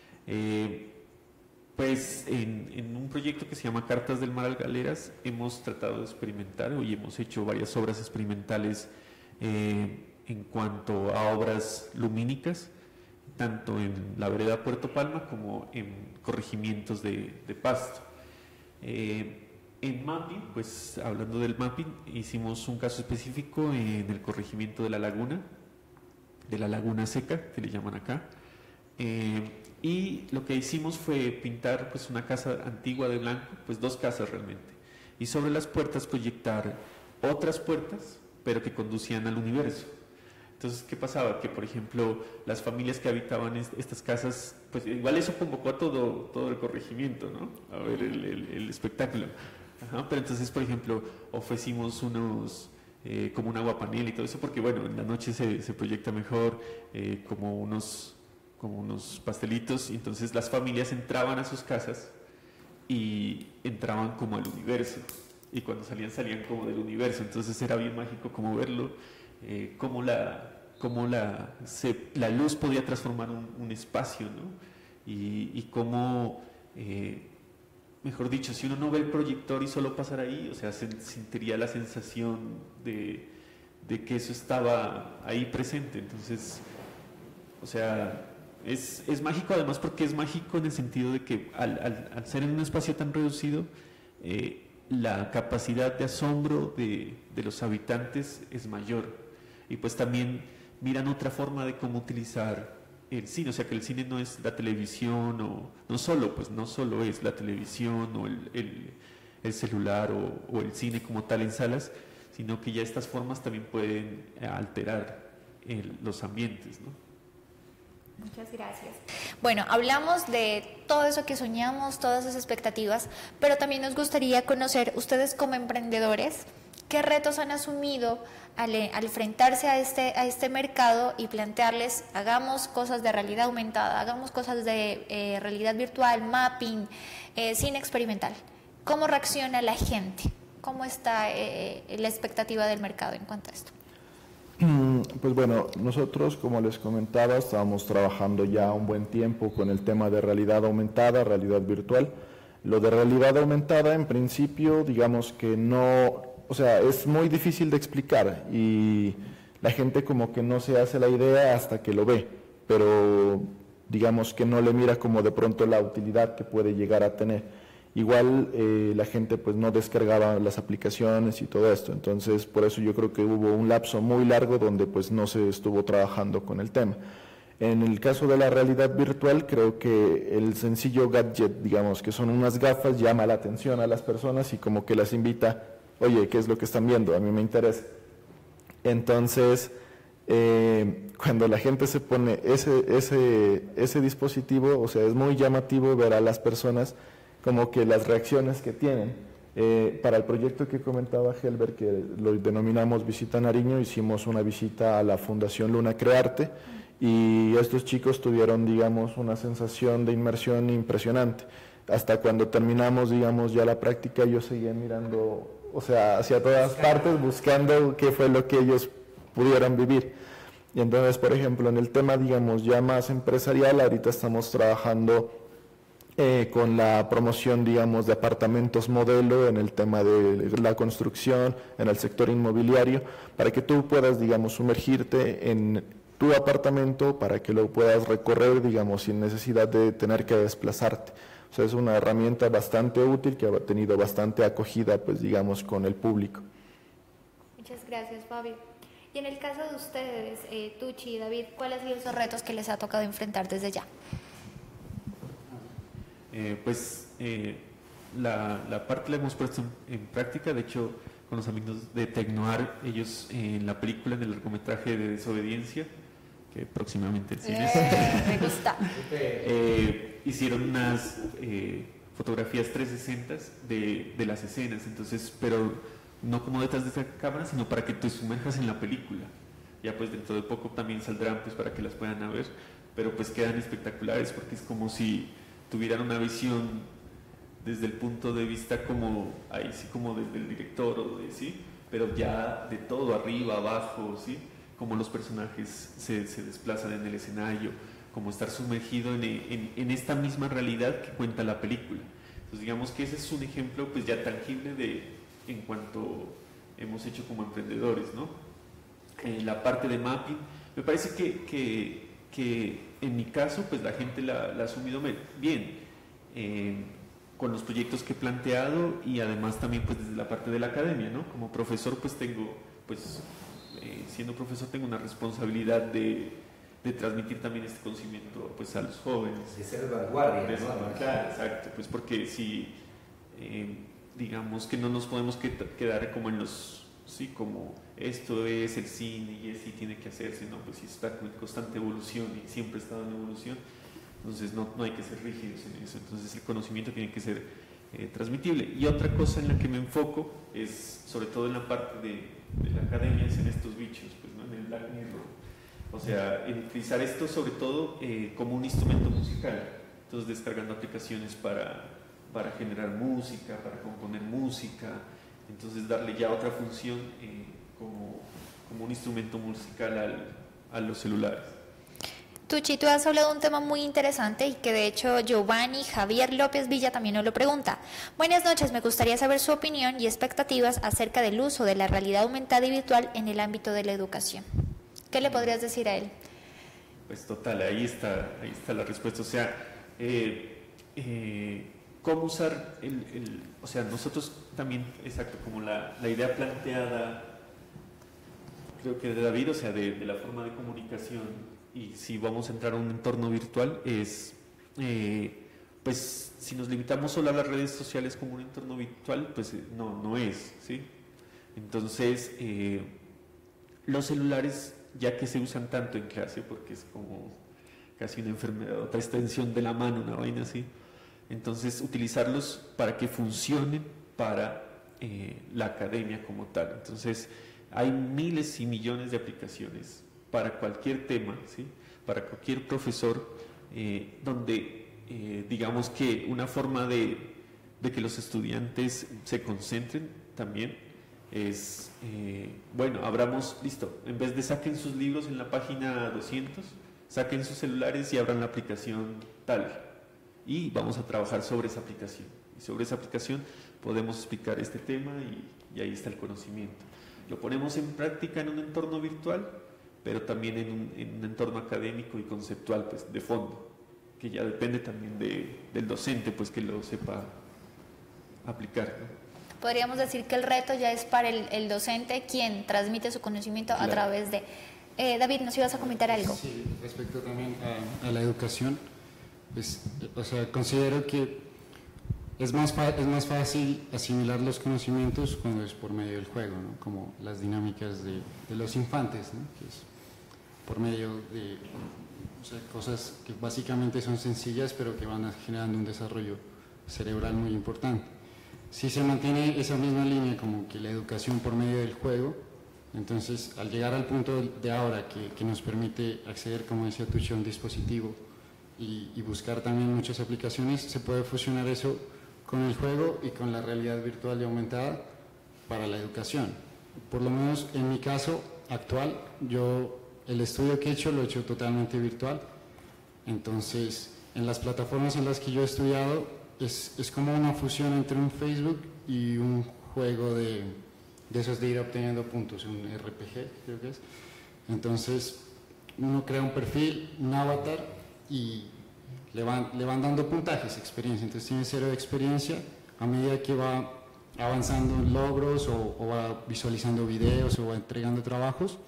Pues en un proyecto que se llama Cartas del Mar al Galeras hemos tratado de experimentar y hemos hecho varias obras experimentales en cuanto a obras lumínicas, tanto en la vereda Puerto Palma como en corregimientos de Pasto. En mapping, pues hablando del mapping, hicimos un caso específico en el corregimiento de la Laguna Seca, que le llaman acá, y lo que hicimos fue pintar pues una casa antigua de blanco, pues dos casas realmente, y sobre las puertas proyectar otras puertas, pero que conducían al universo. Entonces, ¿qué pasaba? Que, por ejemplo, las familias que habitaban estas casas, pues igual eso convocó a todo el corregimiento, ¿no? A ver el espectáculo. Ajá, pero entonces, por ejemplo, ofrecimos unos, como un aguapanel y todo eso, porque bueno, en la noche se proyecta mejor, como unos pastelitos, y entonces las familias entraban a sus casas y entraban como al universo, y cuando salían como del universo, entonces era bien mágico como verlo. Cómo la luz podía transformar un espacio, ¿no? Y cómo, mejor dicho, si uno no ve el proyector y solo pasara ahí, o sea, sentiría la sensación de que eso estaba ahí presente. Entonces, o sea, es mágico además porque es mágico en el sentido de que al ser en un espacio tan reducido, la capacidad de asombro de los habitantes es mayor. Y pues también miran otra forma de cómo utilizar el cine, o sea que el cine no es la televisión, o no solo es la televisión o el celular o el cine como tal en salas, sino que ya estas formas también pueden alterar los ambientes, ¿no? Muchas gracias. Bueno, hablamos de todo eso que soñamos, todas esas expectativas, pero también nos gustaría conocer, ustedes como emprendedores, ¿qué retos han asumido al enfrentarse a este mercado y plantearles, hagamos cosas de realidad aumentada, hagamos cosas de realidad virtual, mapping, cine experimental? ¿Cómo reacciona la gente? ¿Cómo está la expectativa del mercado en cuanto a esto? Pues bueno, nosotros, como les comentaba, estábamos trabajando ya un buen tiempo con el tema de realidad aumentada, realidad virtual. Lo de realidad aumentada, en principio, digamos que no, o sea, es muy difícil de explicar y la gente como que no se hace la idea hasta que lo ve, pero digamos que no le mira como de pronto la utilidad que puede llegar a tener. igual la gente pues no descargaba las aplicaciones y todo esto. Entonces por eso yo creo que hubo un lapso muy largo donde pues no se estuvo trabajando con el tema. En el caso de la realidad virtual, creo que el sencillo gadget, digamos, que son unas gafas, llama la atención a las personas y como que las invita, oye, ¿qué es lo que están viendo? A mí me interesa. Entonces, cuando la gente se pone ese dispositivo, o sea, es muy llamativo ver a las personas como que las reacciones que tienen. Para el proyecto que comentaba Helber, que lo denominamos Visita Nariño, hicimos una visita a la Fundación Luna Crearte, y estos chicos tuvieron, digamos, una sensación de inmersión impresionante. Hasta cuando terminamos, digamos, ya la práctica, yo seguía mirando, o sea, hacia todas partes, buscando qué fue lo que ellos pudieran vivir. Y entonces, por ejemplo, en el tema, digamos, ya más empresarial, ahorita estamos trabajando con la promoción, digamos, de apartamentos modelo en el tema de la construcción, en el sector inmobiliario, para que tú puedas, digamos, sumergirte en tu apartamento para que lo puedas recorrer, digamos, sin necesidad de tener que desplazarte. O sea, es una herramienta bastante útil que ha tenido bastante acogida, pues, digamos, con el público. Muchas gracias, Fabio. Y en el caso de ustedes, Tucci y David, ¿cuáles han sido esos retos que les ha tocado enfrentar desde ya? La parte la hemos puesto en práctica. De hecho, con los amigos de Tecnoar, ellos en la película, en el largometraje de Desobediencia, que próximamente en cines, me gusta. hicieron unas fotografías 360 de las escenas, entonces, pero no como detrás de esta cámara, sino para que te sumerjas en la película. Ya pues dentro de poco también saldrán pues para que las puedan ver, pero pues quedan espectaculares porque es como si tuvieran una visión desde el punto de vista como, ahí sí como desde el director o de sí, pero ya de todo, arriba, abajo, sí, como los personajes se desplazan en el escenario, como estar sumergido en esta misma realidad que cuenta la película. Entonces digamos que ese es un ejemplo pues ya tangible en cuanto hemos hecho como emprendedores, ¿no? La parte de mapping, me parece que en mi caso pues la gente la ha asumido bien, con los proyectos que he planteado y además también pues desde la parte de la academia, ¿no? Como profesor pues tengo, pues siendo profesor tengo una responsabilidad de transmitir también este conocimiento pues a los jóvenes. De ser vanguardia. De ser vanguardia, exacto, pues porque si digamos que no nos podemos quedar como en los, sí, como esto es el cine y así tiene que hacerse, ¿no? Pues si está en constante evolución y siempre ha estado en evolución, entonces no hay que ser rígidos en eso, entonces el conocimiento tiene que ser transmitible. Y otra cosa en la que me enfoco es, sobre todo en la parte de la academia, es en estos bichos, pues, ¿no? En el Black Mirror. O sea, en utilizar esto sobre todo como un instrumento musical, entonces descargando aplicaciones para generar música, para componer música, entonces darle ya otra función como un instrumento musical a los celulares. Tucci, tú has hablado de un tema muy interesante y que de hecho Giovanni Javier López Villa también nos lo pregunta. Buenas noches, me gustaría saber su opinión y expectativas acerca del uso de la realidad aumentada y virtual en el ámbito de la educación. ¿Qué le podrías decir a él? Pues total, ahí está la respuesta. O sea, ¿cómo usar o sea, nosotros también, exacto, como la idea planteada, creo que de David, o sea, de la forma de comunicación, y si vamos a entrar a un entorno virtual, es, pues, si nos limitamos solo a las redes sociales como un entorno virtual, pues no es, ¿sí? Entonces, los celulares, ya que se usan tanto en clase, porque es como casi una enfermedad, otra extensión de la mano, una vaina así, entonces utilizarlos para que funcionen para la academia como tal. Entonces hay miles y millones de aplicaciones para cualquier tema, ¿sí? Para cualquier profesor, donde digamos que una forma de que los estudiantes se concentren también es, bueno, abramos, listo, en vez de saquen sus libros en la página 200, saquen sus celulares y abran la aplicación tal, y vamos a trabajar sobre esa aplicación, y sobre esa aplicación podemos explicar este tema y ahí está el conocimiento. Lo ponemos en práctica en un entorno virtual, pero también en un entorno académico y conceptual, pues, de fondo, que ya depende también del docente, pues, que lo sepa aplicar, ¿no? Podríamos decir que el reto ya es para el docente quien transmite su conocimiento a través de... David, ¿nos ibas a comentar algo? Sí, respecto también a la educación, pues, o sea, considero que es más fácil asimilar los conocimientos cuando es por medio del juego, ¿no? Como las dinámicas de los infantes, ¿no? Que es por medio de, o sea, cosas que básicamente son sencillas pero que van generando un desarrollo cerebral muy importante. Si se mantiene esa misma línea como que la educación por medio del juego, entonces al llegar al punto de ahora que nos permite acceder, como decía Tucci, a un dispositivo y buscar también muchas aplicaciones, se puede fusionar eso con el juego y con la realidad virtual y aumentada para la educación. Por lo menos en mi caso actual, el estudio que he hecho lo he hecho totalmente virtual, entonces en las plataformas en las que yo he estudiado es como una fusión entre un Facebook y un juego de esos de ir obteniendo puntos, un RPG creo que es. Entonces uno crea un perfil, un avatar y le van dando puntajes, experiencia, entonces tiene 0 de experiencia a medida que va avanzando en logros o va visualizando videos o va entregando trabajos,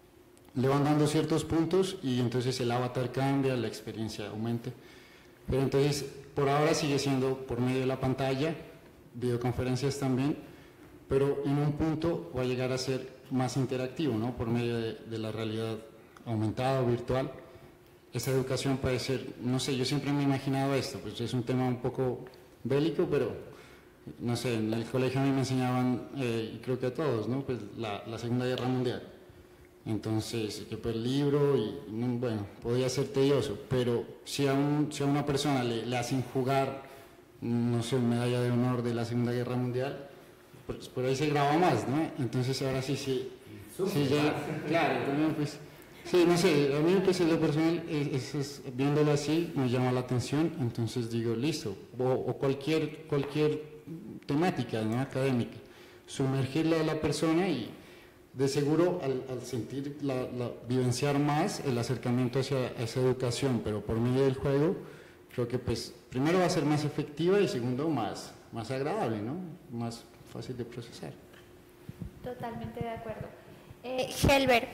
le van dando ciertos puntos y entonces el avatar cambia, la experiencia aumenta. Pero entonces por ahora sigue siendo por medio de la pantalla, videoconferencias también, pero en un punto va a llegar a ser más interactivo, ¿no? Por medio de la realidad aumentada o virtual. Esa educación puede ser, no sé, yo siempre me he imaginado esto, pues es un tema un poco bélico, pero no sé, en el colegio a mí me enseñaban, y creo que a todos, ¿no? Pues la Segunda Guerra Mundial. Entonces, que pues el libro, y bueno, podía ser tedioso, pero si a una persona le hacen jugar, no sé, medalla de honor de la Segunda Guerra Mundial, pues por ahí se graba más, ¿no? Entonces ahora sí, claro, también pues, sí, no sé, a mí pues en lo personal, viéndolo así, me llama la atención, entonces digo, listo, o cualquier temática, ¿no? Académica, sumergirla a la persona y de seguro al sentir, vivenciar más el acercamiento hacia esa educación, pero por medio del juego, creo que pues primero va a ser más efectiva y segundo más agradable, ¿no? Más fácil de procesar. Totalmente de acuerdo. Helber,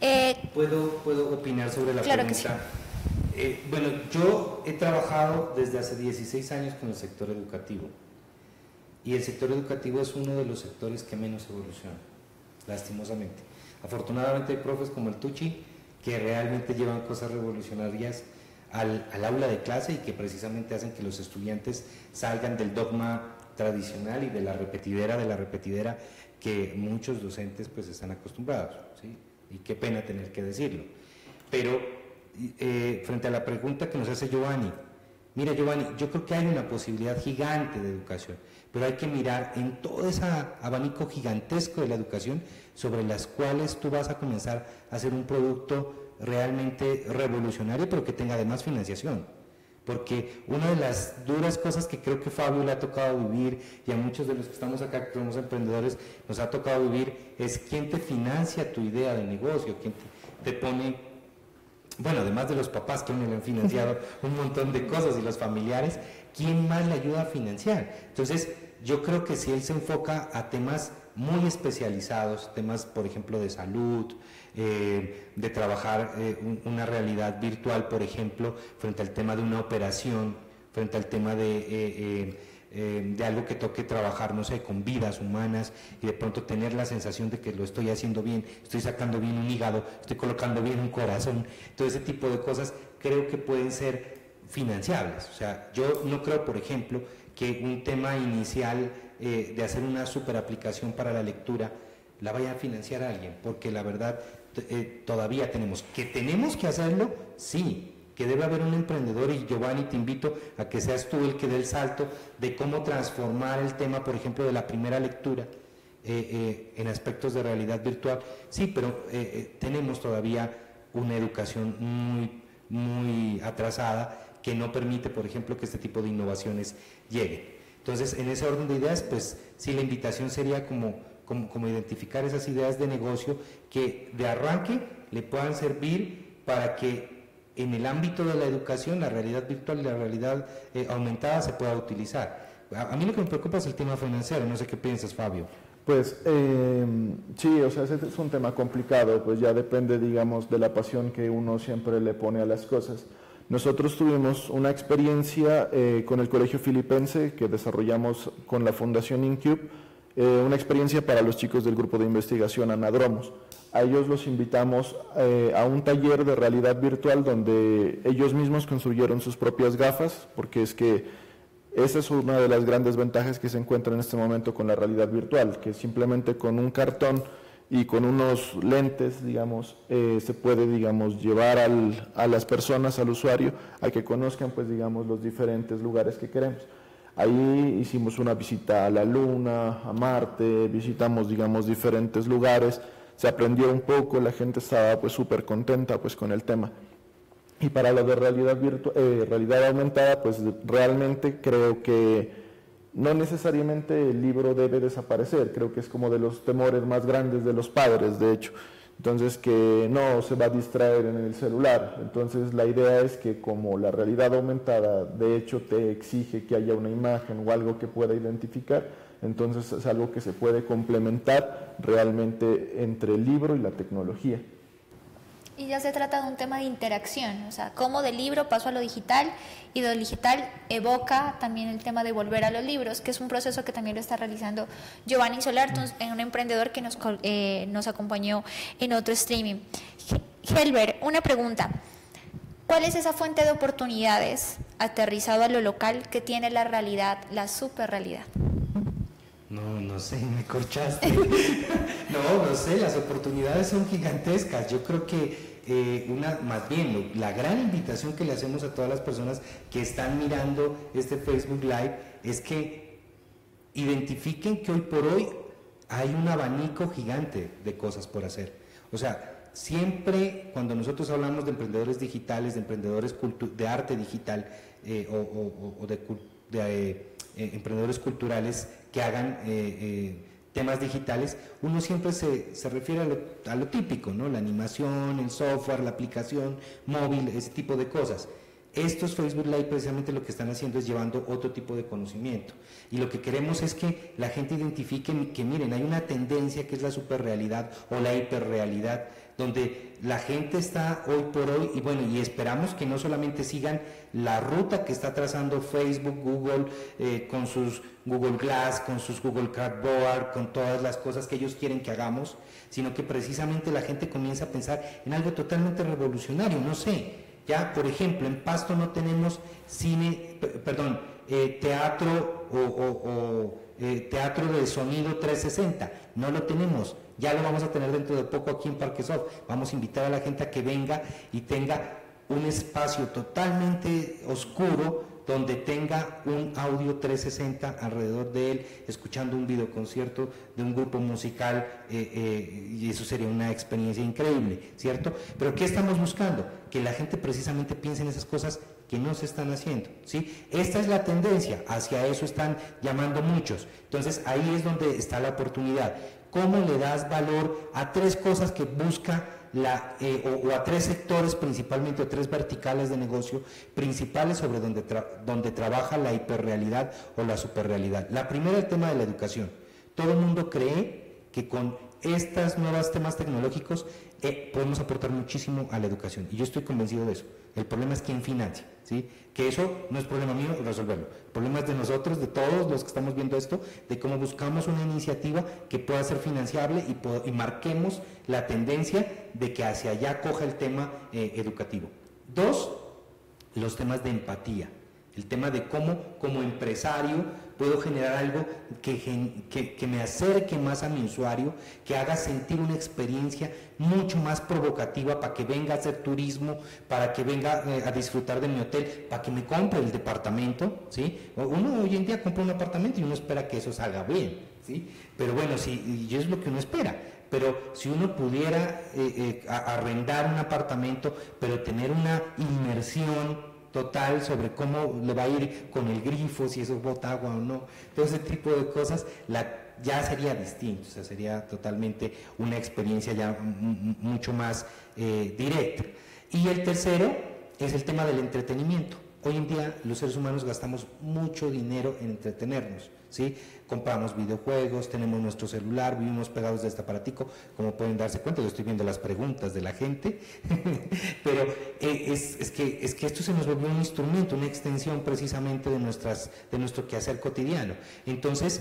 ¿Puedo opinar sobre la claro pregunta? Que sí. Bueno, yo he trabajado desde hace 16 años con el sector educativo y el sector educativo es uno de los sectores que menos evoluciona, lastimosamente. Afortunadamente hay profes como el Tucci que realmente llevan cosas revolucionarias al aula de clase y que precisamente hacen que los estudiantes salgan del dogma tradicional y de la repetidera que muchos docentes pues están acostumbrados, ¿sí? Y qué pena tener que decirlo. Pero frente a la pregunta que nos hace Giovanni, mira Giovanni, yo creo que hay una posibilidad gigante de educación, pero hay que mirar en todo ese abanico gigantesco de la educación sobre las cuales tú vas a comenzar a hacer un producto realmente revolucionario, pero que tenga además financiación. Porque una de las duras cosas que creo que Fabio le ha tocado vivir y a muchos de los que estamos acá, que somos emprendedores, nos ha tocado vivir, es quién te financia tu idea de negocio, quién te pone, bueno, además de los papás que me le han financiado un montón de cosas y los familiares, ¿quién más le ayuda a financiar? Entonces, yo creo que si él se enfoca a temas muy especializados, temas, por ejemplo, de salud, de trabajar una realidad virtual, por ejemplo, frente al tema de una operación, frente al tema de algo que toque trabajar, no sé, con vidas humanas y de pronto tener la sensación de que lo estoy haciendo bien, estoy sacando bien un hígado, estoy colocando bien un corazón, todo ese tipo de cosas creo que pueden ser financiables. O sea, yo no creo, por ejemplo, que un tema inicial de hacer una super aplicación para la lectura la vaya a financiar a alguien, porque la verdad todavía tenemos que hacerlo, sí, que debe haber un emprendedor, y Giovanni, te invito a que seas tú el que dé el salto de cómo transformar el tema, por ejemplo, de la primera lectura en aspectos de realidad virtual. Sí, pero tenemos todavía una educación muy atrasada que no permite, por ejemplo, que este tipo de innovaciones lleguen. Entonces, en ese orden de ideas, pues sí, la invitación sería como identificar esas ideas de negocio que de arranque le puedan servir para que en el ámbito de la educación la realidad virtual y la realidad aumentada se pueda utilizar. A mí lo que me preocupa es el tema financiero, no sé qué piensas, Fabio. Pues sí, o sea, ese es un tema complicado, pues ya depende, digamos, de la pasión que uno siempre le pone a las cosas. Nosotros tuvimos una experiencia con el Colegio Filipense que desarrollamos con la Fundación Incube, una experiencia para los chicos del grupo de investigación Anadromos. A ellos los invitamos a un taller de realidad virtual donde ellos mismos construyeron sus propias gafas, porque es que esa es una de las grandes ventajas que se encuentra en este momento con la realidad virtual, que simplemente con un cartón y con unos lentes, digamos, se puede, digamos, llevar a las personas, al usuario, a que conozcan, pues, digamos, los diferentes lugares que queremos. Ahí hicimos una visita a la Luna, a Marte, visitamos, digamos, diferentes lugares, se aprendió un poco, la gente estaba, pues, súper contenta, pues, con el tema. Y para lo de realidad aumentada, pues, realmente creo que no necesariamente el libro debe desaparecer, creo que es como de los temores más grandes de los padres, de hecho. Entonces, que no se va a distraer en el celular. Entonces, la idea es que como la realidad aumentada, de hecho, te exige que haya una imagen o algo que pueda identificar, entonces es algo que se puede complementar realmente entre el libro y la tecnología. Y ya se trata de un tema de interacción, o sea, cómo del libro paso a lo digital y de lo digital evoca también el tema de volver a los libros, que es un proceso que también lo está realizando Giovanni Solarto, un emprendedor que nos acompañó en otro streaming. Helber, una pregunta. ¿Cuál es esa fuente de oportunidades aterrizado a lo local que tiene la realidad, la superrealidad? No sé, me corchaste. No sé, las oportunidades son gigantescas. Yo creo que más bien, la gran invitación que le hacemos a todas las personas que están mirando este Facebook Live es que identifiquen que hoy por hoy hay un abanico gigante de cosas por hacer. O sea, siempre cuando nosotros hablamos de emprendedores digitales, de emprendedores de arte digital o de emprendedores culturales que hagan temas digitales, uno siempre se refiere a lo típico, ¿no? La animación, el software, la aplicación móvil, ese tipo de cosas. Estos Facebook Live precisamente lo que están haciendo es llevando otro tipo de conocimiento, y lo que queremos es que la gente identifique que miren, hay una tendencia que es la superrealidad o la hiperrealidad, donde la gente está hoy por hoy, y bueno, y esperamos que no solamente sigan la ruta que está trazando Facebook, Google, con sus Google Glass, con sus Google Cardboard, con todas las cosas que ellos quieren que hagamos, sino que precisamente la gente comienza a pensar en algo totalmente revolucionario. No sé, ya por ejemplo en Pasto no tenemos teatro teatro de sonido 360, no lo tenemos. Ya lo vamos a tener dentro de poco aquí en Parquesoft. Vamos a invitar a la gente a que venga y tenga un espacio totalmente oscuro donde tenga un audio 360 alrededor de él, escuchando un videoconcierto de un grupo musical, y eso sería una experiencia increíble, ¿cierto? Pero ¿qué estamos buscando? Que la gente precisamente piense en esas cosas que no se están haciendo, ¿sí? Esta es la tendencia, hacia eso están llamando muchos. Entonces ahí es donde está la oportunidad. ¿Cómo le das valor a tres cosas que busca o a tres sectores principalmente, o tres verticales de negocio principales sobre donde trabaja la hiperrealidad o la superrealidad? La primera, el tema de la educación. Todo el mundo cree que con estos nuevos temas tecnológicos podemos aportar muchísimo a la educación, y yo estoy convencido de eso. El problema es quién financia, ¿sí? Que eso no es problema mío resolverlo. El problema es de nosotros, de todos los que estamos viendo esto, de cómo buscamos una iniciativa que pueda ser financiable y marquemos la tendencia de que hacia allá coja el tema educativo. Dos, los temas de empatía. El tema de cómo como empresario puedo generar algo que me acerque más a mi usuario, que haga sentir una experiencia mucho más provocativa para que venga a hacer turismo, para que venga a disfrutar de mi hotel, para que me compre el departamento, ¿sí? Uno hoy en día compra un apartamento y uno espera que eso salga bien, ¿sí? Pero bueno, y es lo que uno espera. Pero si uno pudiera arrendar un apartamento, pero tener una inmersión total sobre cómo le va a ir con el grifo, si eso bota agua o no, todo ese tipo de cosas, ya sería distinto, o sea, sería totalmente una experiencia ya mucho más directa. Y el tercero es el tema del entretenimiento. hoy en día los seres humanos gastamos mucho dinero en entretenernos, ¿sí? Compramos videojuegos, tenemos nuestro celular, vivimos pegados de este aparatico, como pueden darse cuenta, yo estoy viendo las preguntas de la gente, pero es que esto se nos volvió un instrumento, una extensión precisamente de nuestro quehacer cotidiano. Entonces,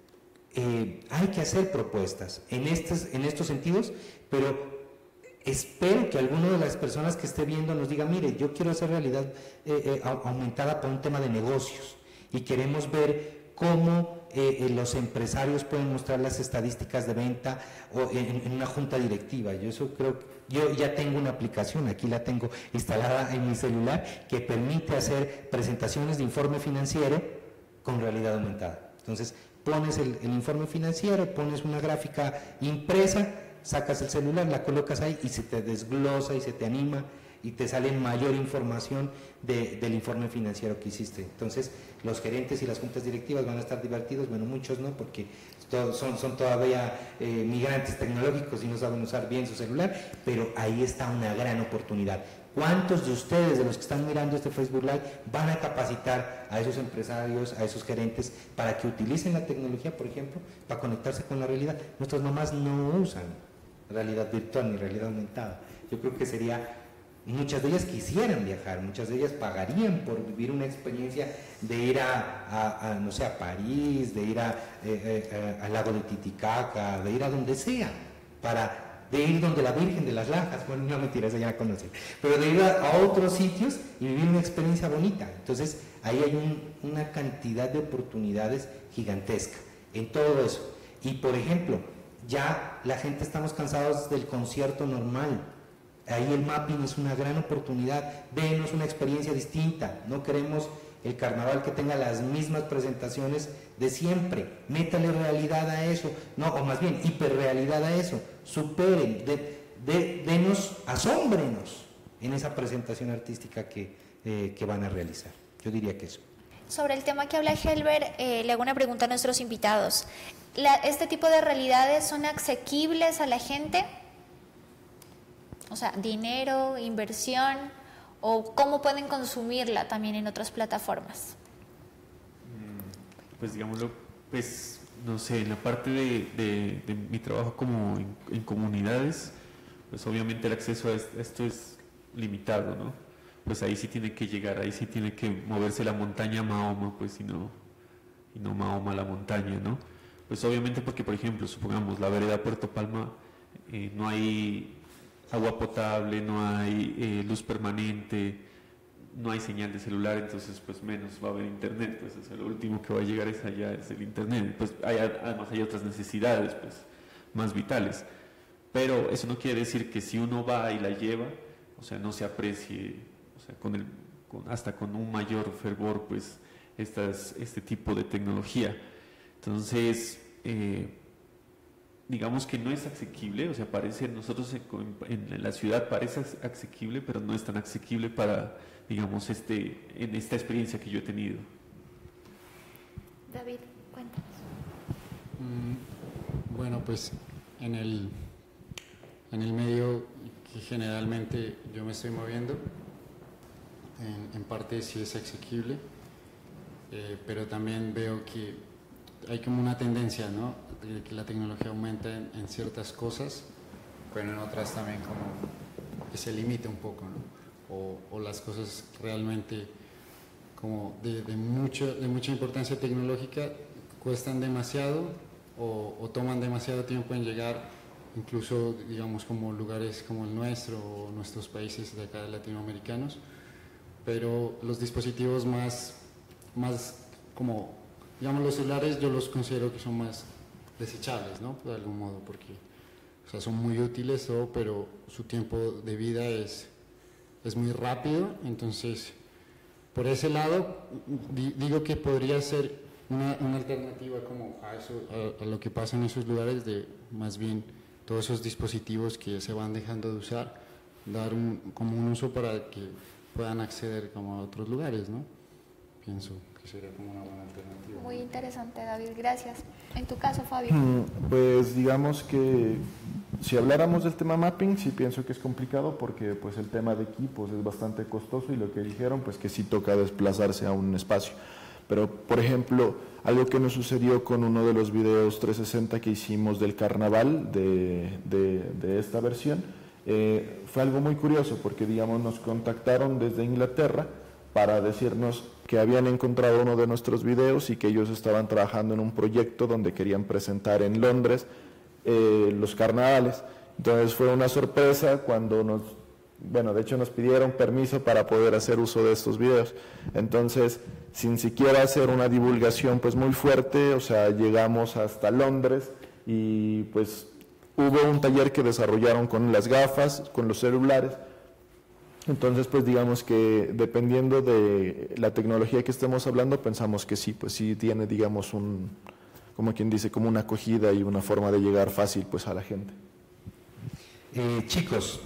hay que hacer propuestas en estos sentidos, pero espero que alguna de las personas que esté viendo nos diga, mire, yo quiero hacer realidad aumentada para un tema de negocios y queremos ver cómo los empresarios pueden mostrar las estadísticas de venta o en una junta directiva. Yo ya tengo una aplicación, aquí la tengo instalada en mi celular, que permite hacer presentaciones de informe financiero con realidad aumentada. Entonces, pones el informe financiero, pones una gráfica impresa, sacas el celular, la colocas ahí y se te desglosa y se te anima y te sale mayor información del informe financiero que hiciste. Entonces, los gerentes y las juntas directivas van a estar divertidos, bueno, muchos no, porque son todavía migrantes tecnológicos y no saben usar bien su celular, pero ahí está una gran oportunidad. ¿Cuántos de ustedes, de los que están mirando este Facebook Live, van a capacitar a esos empresarios, a esos gerentes, para que utilicen la tecnología, por ejemplo, para conectarse con la realidad? Nuestras mamás no usan realidad virtual ni realidad aumentada. Yo creo que muchas de ellas quisieran viajar, muchas de ellas pagarían por vivir una experiencia de ir no sé, a París, de ir al lago de Titicaca, de ir a donde sea, de ir donde la Virgen de las Lajas, bueno, no mentira, esa ya la conocen, pero de ir a otros sitios y vivir una experiencia bonita. Entonces, ahí hay una cantidad de oportunidades gigantesca en todo eso. Y, por ejemplo, ya la gente estamos cansados del concierto normal. Ahí el mapping es una gran oportunidad. Denos una experiencia distinta. No queremos el carnaval que tenga las mismas presentaciones de siempre. Métale realidad a eso. No, o más bien, hiperrealidad a eso. Superen, asómbrenos en esa presentación artística que van a realizar. Yo diría que eso. Sobre el tema que habla Helber, le hago una pregunta a nuestros invitados. ¿Este tipo de realidades son asequibles a la gente? O sea, dinero, inversión, o cómo pueden consumirla también en otras plataformas. Pues digámoslo, pues no sé, en la parte de mi trabajo como en comunidades, pues obviamente el acceso a esto es limitado, ¿no? Pues ahí sí tiene que llegar, ahí sí tiene que moverse la montaña Mahoma, pues y no Mahoma la montaña, ¿no? Pues obviamente porque, por ejemplo, supongamos la vereda Puerto Palma, no hay agua potable, no hay luz permanente, no hay señal de celular, entonces pues menos va a haber internet, pues o sea, lo último que va a llegar es allá, es el internet. Pues además hay otras necesidades pues más vitales, pero eso no quiere decir que si uno va y la lleva, o sea, no se aprecie, o sea, hasta con un mayor fervor pues este tipo de tecnología. Entonces, digamos que no es asequible, o sea, nosotros en la ciudad parece asequible, pero no es tan asequible para, digamos, en esta experiencia que yo he tenido. David, cuéntanos. Bueno, pues en el medio que generalmente yo me estoy moviendo, en parte sí es asequible, pero también veo que hay como una tendencia, ¿no?, de que la tecnología aumenta en ciertas cosas, pero en otras también como que se limita un poco, ¿no? O las cosas realmente como de mucha importancia tecnológica cuestan demasiado o toman demasiado tiempo en llegar, incluso digamos como lugares como el nuestro o nuestros países de acá latinoamericanos, pero los dispositivos más como, digamos, los celulares yo los considero que son más desechables, ¿no?, de algún modo, porque o sea, son muy útiles todo, pero su tiempo de vida es muy rápido. Entonces, por ese lado, digo que podría ser una alternativa como a eso, a lo que pasa en esos lugares, de más bien todos esos dispositivos que se van dejando de usar, dar como un uso para que puedan acceder como a otros lugares, ¿no? pienso que sería como una buena alternativa. Muy interesante, David, gracias. En tu caso, Fabio. Pues digamos que si habláramos del tema mapping, sí pienso que es complicado porque pues el tema de equipos es bastante costoso y lo que dijeron pues que sí toca desplazarse a un espacio. Pero por ejemplo, algo que nos sucedió con uno de los videos 360 que hicimos del carnaval de esta versión, fue algo muy curioso porque digamos nos contactaron desde Inglaterra para decirnos que habían encontrado uno de nuestros videos y que ellos estaban trabajando en un proyecto donde querían presentar en Londres los carnavales. Entonces fue una sorpresa cuando de hecho nos pidieron permiso para poder hacer uso de estos videos. Entonces, sin siquiera hacer una divulgación pues muy fuerte, o sea, llegamos hasta Londres y pues hubo un taller que desarrollaron con las gafas, con los celulares. Entonces, pues digamos que dependiendo de la tecnología que estemos hablando, pensamos que sí, pues sí tiene, digamos, como quien dice, como una acogida y una forma de llegar fácil pues a la gente. Chicos,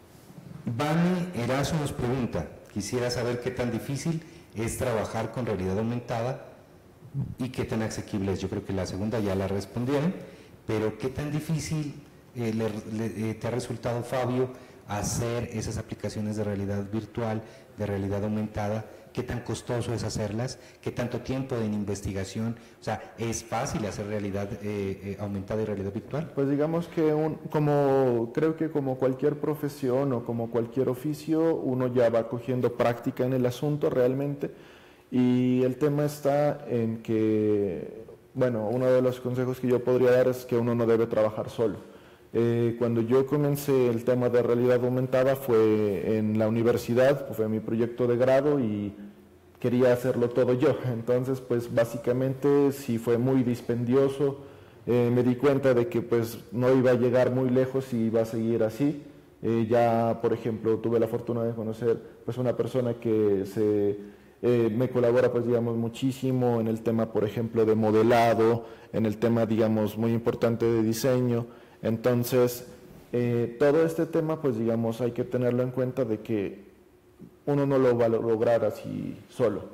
Vani Erazo nos pregunta, quisiera saber qué tan difícil es trabajar con realidad aumentada y qué tan asequible es. Yo creo que la segunda ya la respondieron, pero qué tan difícil te ha resultado, Fabio, hacer esas aplicaciones de realidad virtual, de realidad aumentada, qué tan costoso es hacerlas, qué tanto tiempo en investigación, o sea, ¿es fácil hacer realidad aumentada y realidad virtual? Pues digamos que creo que como cualquier profesión o como cualquier oficio, uno ya va cogiendo práctica en el asunto realmente, y el tema está en que, bueno, uno de los consejos que yo podría dar es que uno no debe trabajar solo. Cuando yo comencé el tema de realidad aumentada fue en la universidad, fue mi proyecto de grado y quería hacerlo todo yo. Entonces, pues básicamente sí fue muy dispendioso. Me di cuenta de que pues no iba a llegar muy lejos y iba a seguir así. Ya, por ejemplo, tuve la fortuna de conocer pues una persona que me colabora pues digamos muchísimo en el tema, por ejemplo, de modelado, en el tema digamos muy importante de diseño. Entonces, todo este tema, pues digamos, hay que tenerlo en cuenta de que uno no lo va a lograr así solo.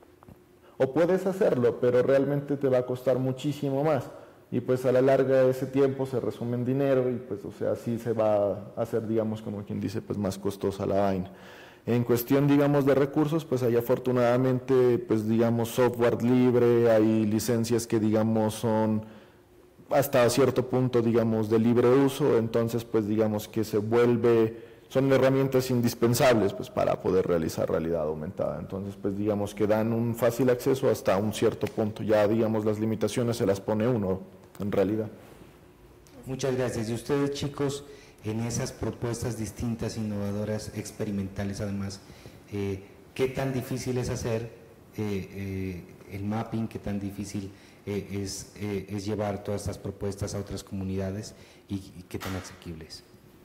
O puedes hacerlo, pero realmente te va a costar muchísimo más. Y pues a la larga ese tiempo se resume en dinero y pues, o sea, así se va a hacer, digamos, como quien dice, pues más costosa la vaina. En cuestión, digamos, de recursos, pues hay afortunadamente, pues digamos, software libre, hay licencias que, digamos, son hasta cierto punto, digamos, de libre uso, entonces, pues, digamos que son herramientas indispensables, pues, para poder realizar realidad aumentada. Entonces, pues, digamos que dan un fácil acceso hasta un cierto punto. Ya, digamos, las limitaciones se las pone uno, en realidad. Muchas gracias. Y ustedes, chicos, en esas propuestas distintas, innovadoras, experimentales, además, ¿qué tan difícil es hacer el mapping? ¿Qué tan difícil es llevar todas estas propuestas a otras comunidades y qué tan asequibles?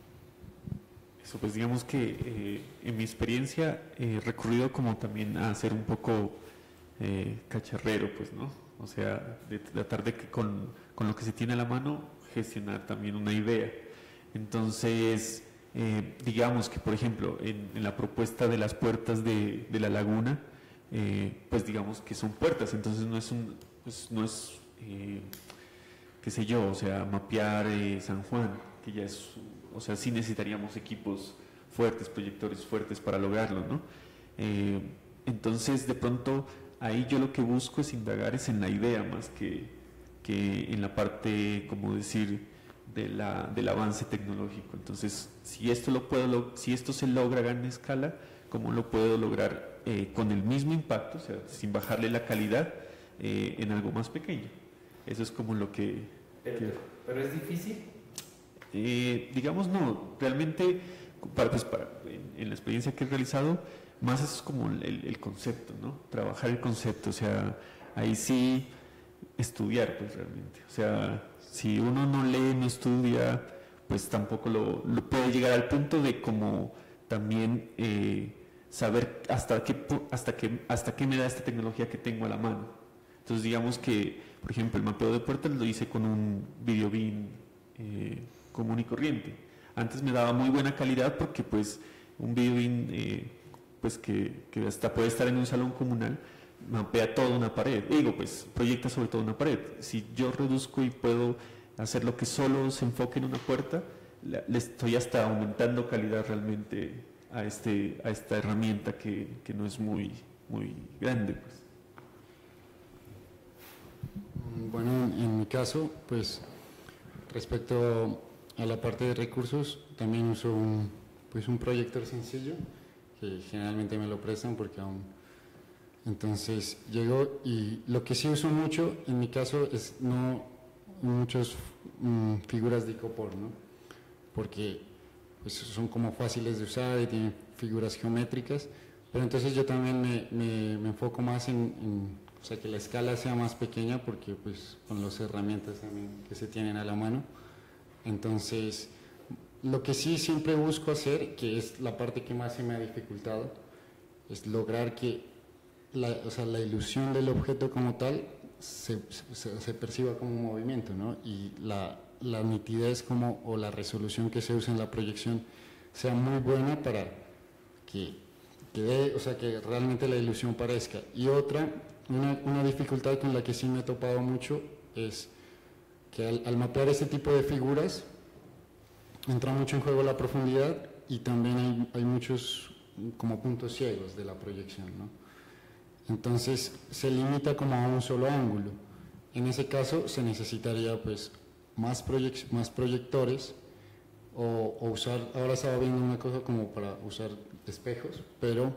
Eso, pues digamos que en mi experiencia he recurrido como también a ser un poco cacharrero, pues, ¿no? O sea, de tratar de que con lo que se tiene a la mano gestionar también una idea. Entonces, digamos que, por ejemplo, en la propuesta de las puertas de la laguna, pues digamos que son puertas, entonces no es qué sé yo, o sea, mapear San Juan, que ya es, o sea, sí necesitaríamos equipos fuertes, proyectores fuertes para lograrlo, ¿no? Entonces, de pronto, ahí yo lo que busco es indagar es en la idea más que en la parte, como decir, del avance tecnológico. Entonces, si esto se logra a gran escala, ¿cómo lo puedo lograr con el mismo impacto, o sea, sin bajarle la calidad en algo más pequeño? Eso es como lo que... ¿Pero es difícil? Digamos, no, realmente, en la experiencia que he realizado, más es como el concepto, ¿no? Trabajar el concepto, o sea, ahí sí estudiar, pues realmente, o sea, si uno no lee, no estudia, pues tampoco lo puede llegar al punto de como también saber hasta qué me da esta tecnología que tengo a la mano. Entonces, digamos que, por ejemplo, el mapeo de puertas lo hice con un videobeam común y corriente. Antes me daba muy buena calidad porque, pues, un videobeam, pues, que hasta puede estar en un salón comunal, mapea toda una pared, digo, pues proyecta sobre toda una pared. Si yo reduzco y puedo hacer lo que solo se enfoque en una puerta, le estoy hasta aumentando calidad realmente a esta herramienta que no es muy grande, pues. Bueno, en mi caso, pues respecto a la parte de recursos, también uso un proyector sencillo, que generalmente me lo prestan porque aún... Entonces llego y lo que sí uso mucho, en mi caso, es no muchas figuras de icopor, ¿no? Porque pues, son como fáciles de usar y tienen figuras geométricas, pero entonces yo también me enfoco más o sea, que la escala sea más pequeña, porque pues con las herramientas también que se tienen a la mano. Entonces, lo que sí siempre busco hacer, que es la parte que más se me ha dificultado, es lograr que o sea, la ilusión del objeto como tal se perciba como un movimiento, ¿no? Y la nitidez o la resolución que se usa en la proyección sea muy buena para o sea, que realmente la ilusión parezca. Y una dificultad con la que sí me he topado mucho es que al mapear este tipo de figuras entra mucho en juego la profundidad, y también hay muchos como puntos ciegos de la proyección, ¿no? Entonces se limita como a un solo ángulo. En ese caso se necesitaría pues más proyectores o usar, ahora estaba viendo una cosa como para usar espejos, pero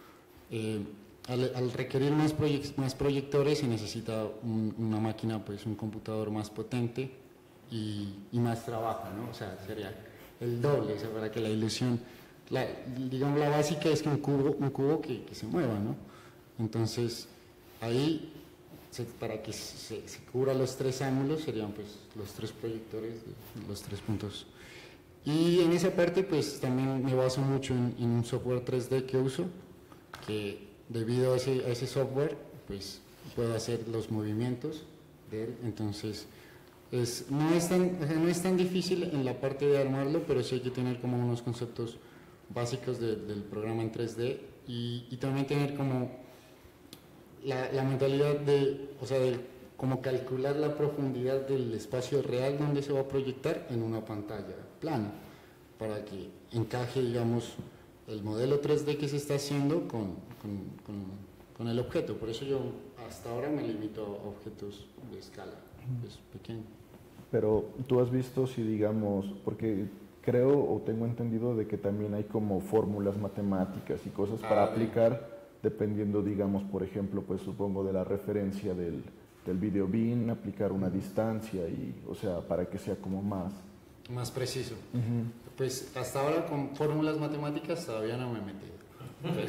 al requerir más proyectores se necesita una máquina, pues un computador más potente y más trabajo, ¿no? O sea, sería el doble, o sea, para que la ilusión, digamos la básica es que un cubo que se mueva, ¿no? Entonces ahí para que se cubra los tres ángulos serían pues los tres proyectores, los tres puntos. Y en esa parte pues también me baso mucho en un software 3D que uso, que debido a ese software pues puedo hacer los movimientos de él. Entonces no es tan difícil en la parte de armarlo, pero sí hay que tener como unos conceptos básicos del programa en 3D y también tener como la mentalidad de cómo calcular la profundidad del espacio real donde se va a proyectar en una pantalla plana, para que encaje, digamos, el modelo 3D que se está haciendo con el objeto. Por eso yo hasta ahora me limito a objetos de escala pues, pequeña. Pero tú has visto si, digamos, porque creo o tengo entendido de que también hay como fórmulas matemáticas y cosas para aplicar, dependiendo, digamos, por ejemplo, pues supongo de la referencia del video bin, aplicar una distancia y, o sea, para que sea como más preciso. Pues hasta ahora con fórmulas matemáticas todavía no me he metido.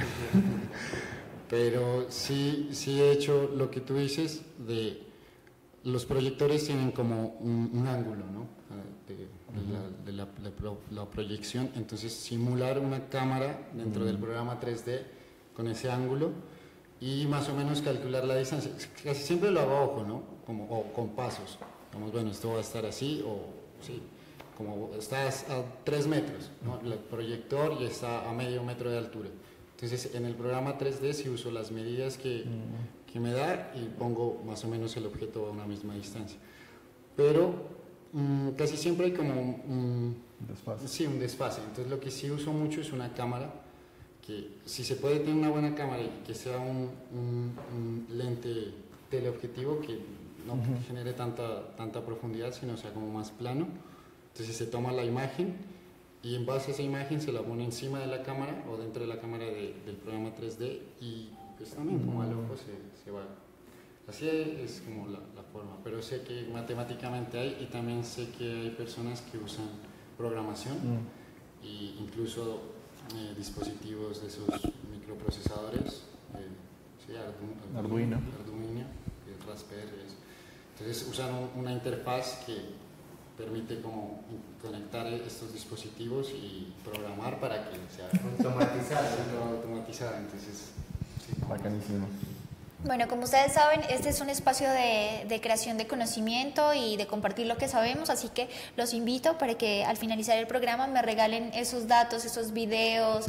Pero sí he hecho lo que tú dices de los proyectores tienen como un ángulo, ¿no? De la proyección, entonces simular una cámara dentro del programa 3D con ese ángulo y más o menos calcular la distancia. Casi siempre lo hago a ojo, ¿no? O con pasos. Vamos, bueno, esto va a estar así o sí, como estás a 3 metros, ¿no? El proyector ya está a medio metro de altura. Entonces en el programa 3D sí uso las medidas que me da y pongo más o menos el objeto a una misma distancia. Pero casi siempre hay como un desfase. Entonces lo que sí uso mucho es una cámara, que si se puede tener una buena cámara y que sea un lente teleobjetivo que no genere tanta profundidad, sino sea como más plano. Entonces se toma la imagen y en base a esa imagen se la pone encima de la cámara o dentro de la cámara del programa 3D y pues también como al ojo se va. Así es como la forma, pero sé que matemáticamente hay y también sé que hay personas que usan programación e incluso dispositivos de esos microprocesadores, Arduino, Raspberry. Entonces usan una interfaz que permite como conectar estos dispositivos y programar para que sea automatizada. Entonces, sí. Bacanísimo. Bueno, como ustedes saben, este es un espacio de creación de conocimiento y de compartir lo que sabemos, así que los invito para que al finalizar el programa me regalen esos datos, esos videos,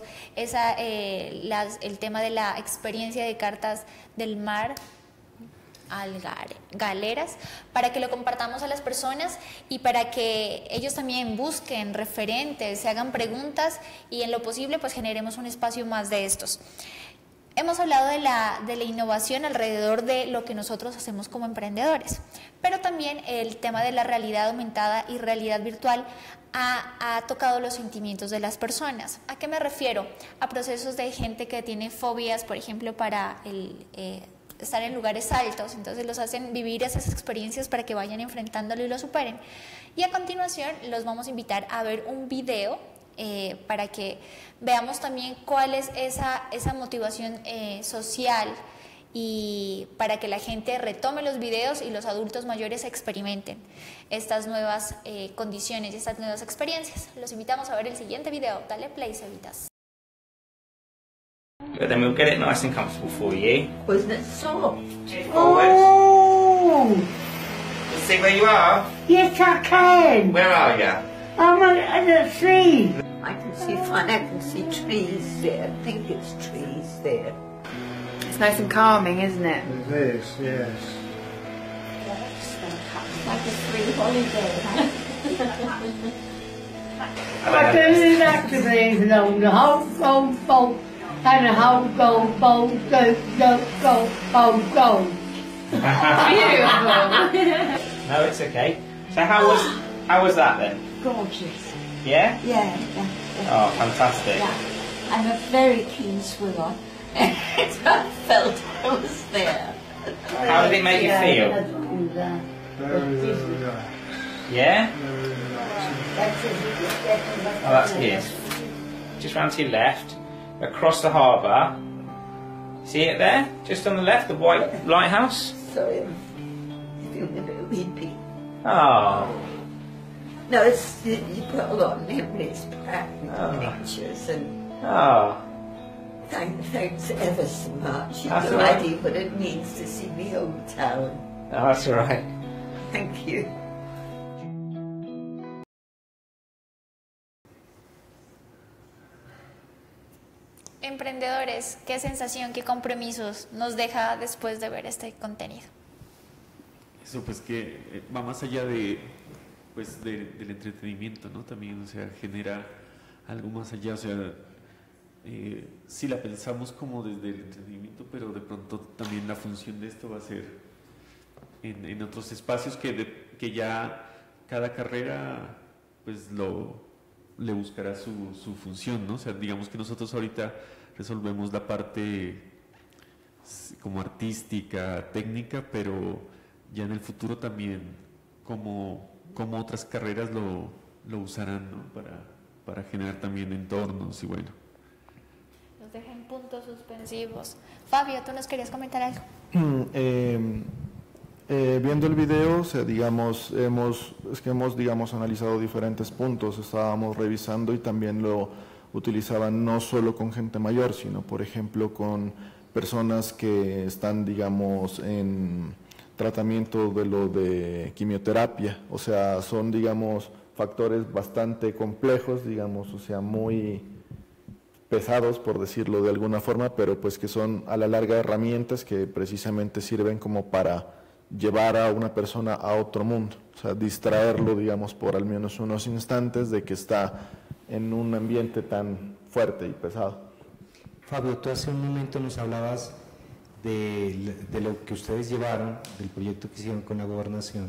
el tema de la experiencia de cartas del mar al Galeras, para que lo compartamos a las personas y para que ellos también busquen referentes, se hagan preguntas y en lo posible pues generemos un espacio más de estos. Hemos hablado de la innovación alrededor de lo que nosotros hacemos como emprendedores, pero también el tema de la realidad aumentada y realidad virtual ha tocado los sentimientos de las personas. ¿A qué me refiero? A procesos de gente que tiene fobias, por ejemplo, para estar en lugares altos, entonces los hacen vivir esas experiencias para que vayan enfrentándolo y lo superen. Y a continuación los vamos a invitar a ver un video para que veamos también cuál es esa motivación social y para que la gente retome los videos y los adultos mayores experimenten estas nuevas condiciones y estas nuevas experiencias. Los invitamos a ver el siguiente video. Dale play, Cevitas. But then we'll get it nice and comfortable for you. Wasn't it soft? Forwards. Oh! See where you are? Yes, I can. Where are you? I'm at the tree. I can see fine. I can see trees there. I think it's trees there. It's nice and calming, isn't it? It is, yes. It's like a free holiday, huh? I do that to me along the whole boat and the whole gold bowl, go, go. No, it's okay. So how was that then? Gorgeous. Yeah? Yeah. Oh, fantastic. Yeah. I'm a very keen swimmer. I felt I was there. How did it make you feel? Very, very nice. Yeah? Very nice. Oh, that's good. Just round to your left, across the harbour. See it there? Just on the left, the white lighthouse? Sorry, I'm feeling a bit weepy. Oh. No, you put a lot of memories back and pictures and thanks ever so much. You have no idea what it means to see me hometown. Oh, that's all right. Thank you. Emprendedores, ¿qué sensación, qué compromisos nos deja después de ver este contenido? Eso pues que va más allá de pues del entretenimiento, ¿no? También, o sea, genera algo más allá, o sea, sí la pensamos como desde el entretenimiento, pero de pronto también la función de esto va a ser en otros espacios que ya cada carrera pues le buscará su función, ¿no? O sea, digamos que nosotros ahorita resolvemos la parte como artística, técnica, pero ya en el futuro también como otras carreras lo usarán, ¿no? Para generar también entornos y bueno. Nos dejan puntos suspensivos. Fabio, ¿tú nos querías comentar algo? Viendo el video, o sea, digamos, hemos analizado diferentes puntos, estábamos revisando y también lo utilizaban no solo con gente mayor, sino por ejemplo con personas que están, digamos, en tratamiento de quimioterapia, o sea, son, digamos, factores bastante complejos, digamos, o sea, muy pesados, por decirlo de alguna forma, pero pues que son a la larga herramientas que precisamente sirven como para llevar a una persona a otro mundo, o sea, distraerlo, digamos, por al menos unos instantes de que está en un ambiente tan fuerte y pesado. Fabio, tú hace un momento nos hablabas de lo que ustedes llevaron, del proyecto que hicieron con la gobernación,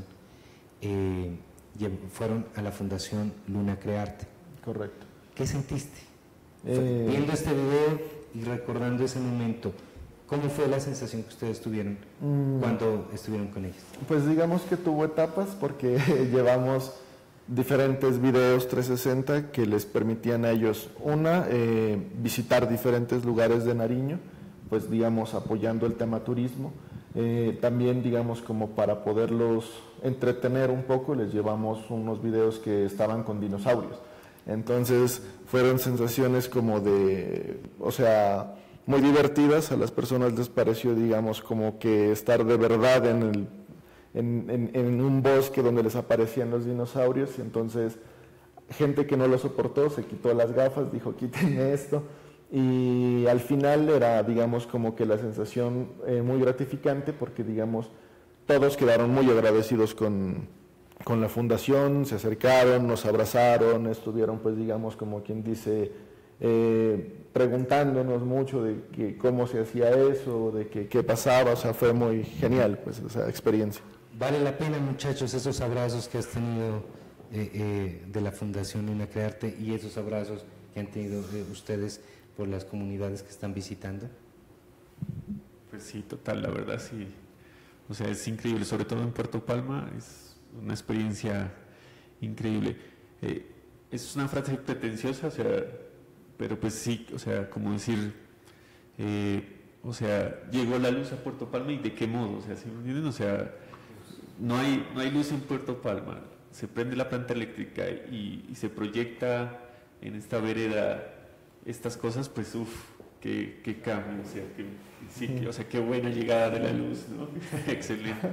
fueron a la Fundación Luna Crearte. Correcto. ¿Qué sentiste? Viendo este video y recordando ese momento, ¿cómo fue la sensación que ustedes tuvieron cuando estuvieron con ellos? Pues digamos que tuvo etapas porque llevamos diferentes videos 360 que les permitían a ellos, visitar diferentes lugares de Nariño, pues digamos apoyando el tema turismo, también digamos como para poderlos entretener un poco les llevamos unos videos que estaban con dinosaurios, entonces fueron sensaciones como de, o sea, muy divertidas. A las personas les pareció, digamos, como que estar de verdad en un bosque donde les aparecían los dinosaurios, y entonces gente que no lo soportó se quitó las gafas, dijo quítenme esto, y al final era, digamos, como que la sensación muy gratificante, porque, digamos, todos quedaron muy agradecidos con la fundación, se acercaron, nos abrazaron, estuvieron, pues, digamos, como quien dice, preguntándonos mucho de cómo se hacía eso, de qué pasaba. O sea, fue muy genial, pues, esa experiencia. Vale la pena, muchachos, esos abrazos que has tenido de la Fundación Luna Crearte, y esos abrazos que han tenido ustedes por las comunidades que están visitando. Pues sí, total, la verdad sí. O sea, es increíble, sobre todo en Puerto Palma, es una experiencia increíble. Es una frase pretenciosa, o sea, pero pues sí, o sea, como decir, o sea, llegó la luz a Puerto Palma, y de qué modo, o sea, ¿sí me entienden? O sea, no hay luz en Puerto Palma, se prende la planta eléctrica y se proyecta en esta vereda estas cosas, pues uff, qué cambio, o sea, o sea, qué buena llegada de la luz, ¿no? Excelente.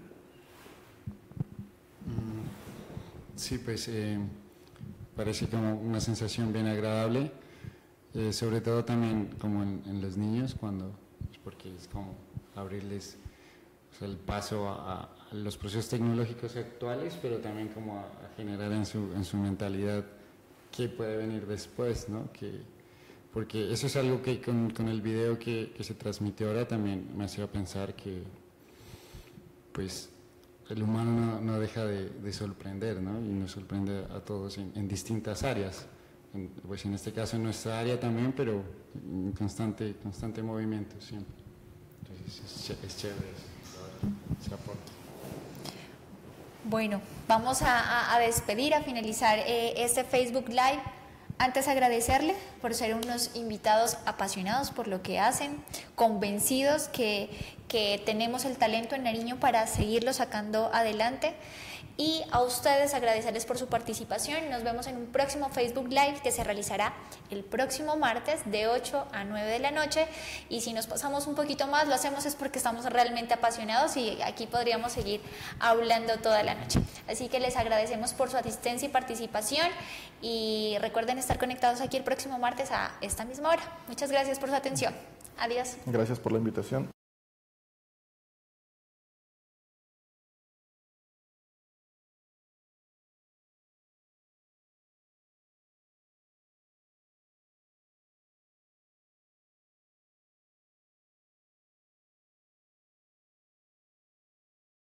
Sí, pues parece como una sensación bien agradable, sobre todo también como en los niños, porque es como abrirles, o sea, el paso a los procesos tecnológicos actuales, pero también como a generar en su mentalidad qué puede venir después, ¿no? Porque eso es algo que con el video que se transmitió ahora también me hacía pensar que, pues, el humano no deja de sorprender, ¿no? Y nos sorprende a todos en distintas áreas, pues en este caso en nuestra área también, pero en constante movimiento siempre. Entonces es chévere ese aporte. Bueno, vamos a despedir, a finalizar este Facebook Live. Antes agradecerle por ser unos invitados apasionados por lo que hacen, convencidos que tenemos el talento en Nariño para seguirlo sacando adelante, y a ustedes agradecerles por su participación. Nos vemos en un próximo Facebook Live que se realizará el próximo martes de 8 a 9 de la noche, y si nos pasamos un poquito más lo hacemos es porque estamos realmente apasionados y aquí podríamos seguir hablando toda la noche. Así que les agradecemos por su asistencia y participación, y recuerden estar conectados aquí el próximo martes a esta misma hora. Muchas gracias por su atención. Adiós. Gracias por la invitación.